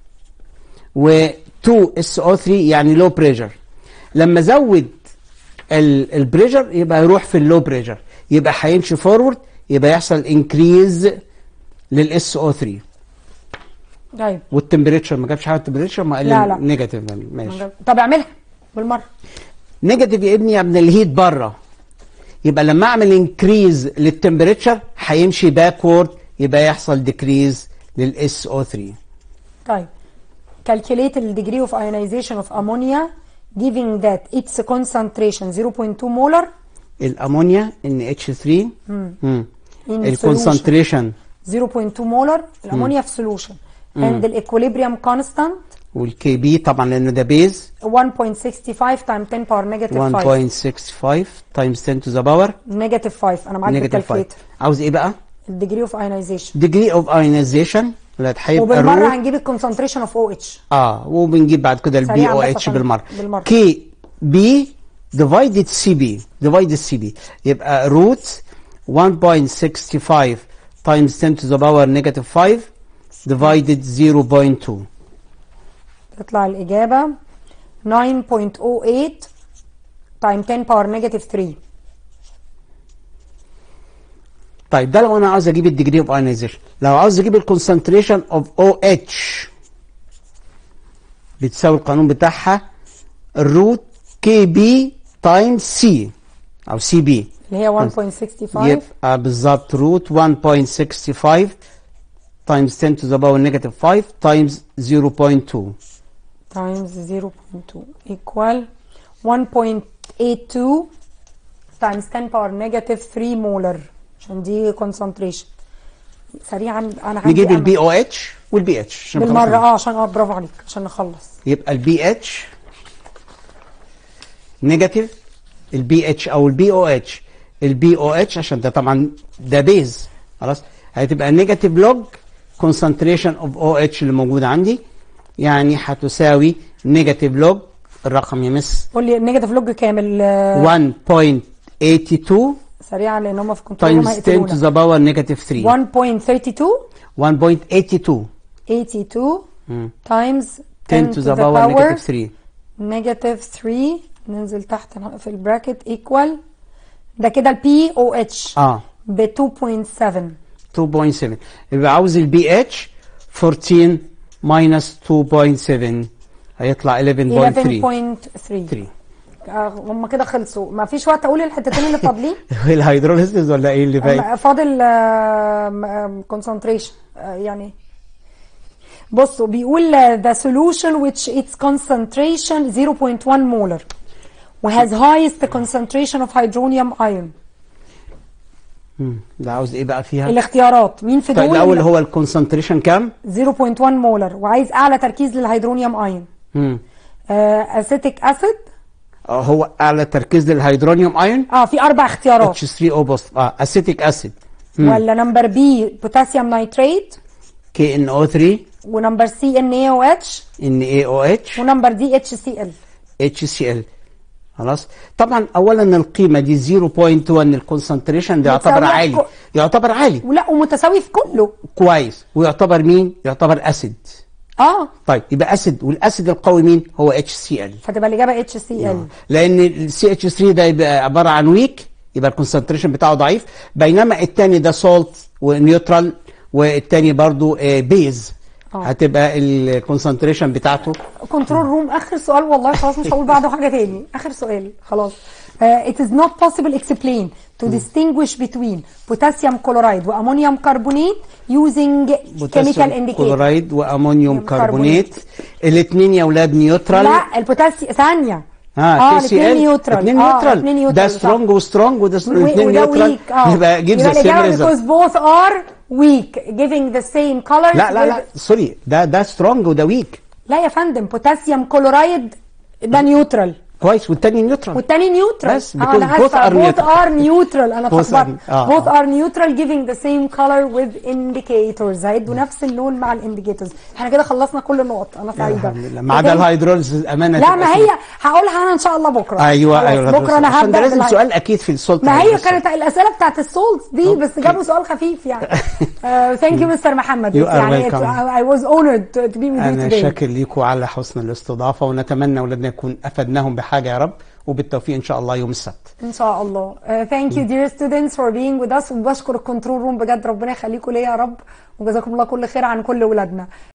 و2 SO3 يعني لو بريشر. لما ازود البريشر يبقى يروح في اللو بريشر، يبقى هيمشي فورورد، يبقى يحصل انكريز للاس او 3. طيب والتمبريتشر ما جابش حاجه التمبريتشر، ما قال لا. نيجاتيف. ماشي. طب اعملها بالمره. نيجاتيف يا ابني يا ابن الهيت بره، يبقى لما اعمل انكريز للتمبريتشر هيمشي باكورد، يبقى يحصل ديكريز للاس او 3. طيب calculate the degree of ionization of ammonia giving that its concentration 0.2 molar الامونيا NH3 in الكونسنتريشن 0.2 مولر الامونيا في solution and the equilibrium constant والكي بي طبعا لانه ده بيز 1.65 times 10 power negative 5 1.65 times 10 to the power negative 5 انا معاك negative 5. بالكالكوليتر. عاوز ايه بقى؟ الديجري اوف ايونايزيشن degree of ionization اللي هيبقى وبالمره root هنجيب الكونسنتريشن اوف او اتش. وبنجيب بعد كده البي سريعاً او بس اتش عشان بالمره بالمرة. كي بي divided سي بي divided سي بي يبقى root 1.65 times 10 to the power negative 5 divided 0.2 تطلع الاجابه 9.08 times 10 power negative 3. طيب ده لو انا عاوز اجيب الديجري اوف ايونيزيشن. لو عاوز اجيب الكونسنتريشن اوف او اتش بتساوي القانون بتاعها الروت كي بي تايمز سي او سي بي اللي هي 1.65 يبقى بالظبط روت 1.65 تايمز 10 to the power negative 5 تايمز 0.2 times 0.2 equal 1.82 times 10 power negative 3 molar عشان دي concentration. سريعا انا عندي نجيب أمل. البي او اتش والبي اتش بالمره عشان برافو عليك عشان نخلص. يبقى البي اتش نيجاتيف البي اتش او البي او اتش البي او اتش عشان ده طبعا ده بيز خلاص هتبقى نيجاتيف لوج كونسنتريشن اوف او اتش اللي موجود عندي يعني هتساوي نيجاتيف لوج الرقم يمس قول لي النيجاتيف لوج كام 1.82 سريعا لان هم في كنترول تايمز 10 to the power negative 3 1.32 82 times 10 to the power negative 3 ننزل تحت في البراكت equal ده كده البي او اتش ب 2.7 يبقى عاوز البي اتش 14 ماينس 2.7 هيطلع 11.3 هم كده خلصوا ما فيش وقت اقول الحتتين اللي فاضلين. الهيدروليسيس ولا ايه اللي باقي؟ فاضل concentration يعني بصوا بيقول the solution which its concentration 0.1 molar وhas highest concentration of hydronium ion. ده عاوز ايه بقى فيها؟ الاختيارات مين في دول؟ طيب الاول هو الكونسنتريشن كام؟ 0.1 مولر وعايز اعلى تركيز للهيدرونيوم ايون. اسيتيك اسيد هو اعلى تركيز للهيدرونيوم ايون؟ في 4 اختيارات. H3O بوست اسيتيك اسيد ولا نمبر بي بوتاسيوم نايتريت KNO3 ونمبر سي NaOH NaOH ونمبر دي HCl HCl خلاص. طبعا اولا القيمه دي 0.1 الكونسنتريشن ده يعتبر عالي ولا ومتساوي في كله كويس ويعتبر مين؟ يعتبر اسيد. طيب يبقى اسيد والاسيد القوي مين؟ هو HCl فتبقى الاجابه HCl لان السي اتش 3 ده يبقى عباره عن ويك يبقى الكونسنتريشن بتاعه ضعيف بينما الثاني ده سولت ونيوترال والثاني برضو بيز هتبقى الكونسنتريشن بتاعته. كنترول روم اخر سؤال والله خلاص مش هقول بعده حاجه تاني اخر سؤال خلاص. It is not possible explain to distinguish between potassium chloride وامونيوم كربونات using chemical indicator. كلورايد وامونيوم كربونات الاثنين يا اولاد نيوترال. لا البوتاسيوم ثانيه الاثنين نيوترال ده سترونج وسترونج وده الاثنين نيوترال يبقى جيب ذا سيم ريزلت because both are weak giving the same colors. لا سوري ده سترونج وده ويك. لا يا فندم بوتاسيوم كلورايد ده نيوترال كويس والتاني نيوترال بس both are neutral انا اتلخبطت. both are neutral giving the same color with indicators هيدوا نفس اللون مع الانديكيتورز. احنا كده خلصنا كل النقط انا سعيده ما عدا الهيدروليسيس امانه. لا ما هي هقولها انا ان شاء الله بكره. ايوه بكره انا هبدا ده لازم سؤال اكيد في السولت. ما هي كانت الاسئله بتاعت السولت دي بس جابوا سؤال خفيف يعني. ثانك يو مستر محمد يعني I was honored to be with you انا today. شاكر ليكم على حسن الاستضافه ونتمنى اولادنا يكون افدناهم بحاجه يا رب وبالتوفيق ان شاء الله يوم السبت ان شاء الله. thank you dear students for being with us وبشكر الكنترول روم بجد ربنا يخليكم ليا يا رب وجزاكم الله كل خير عن كل ولادنا.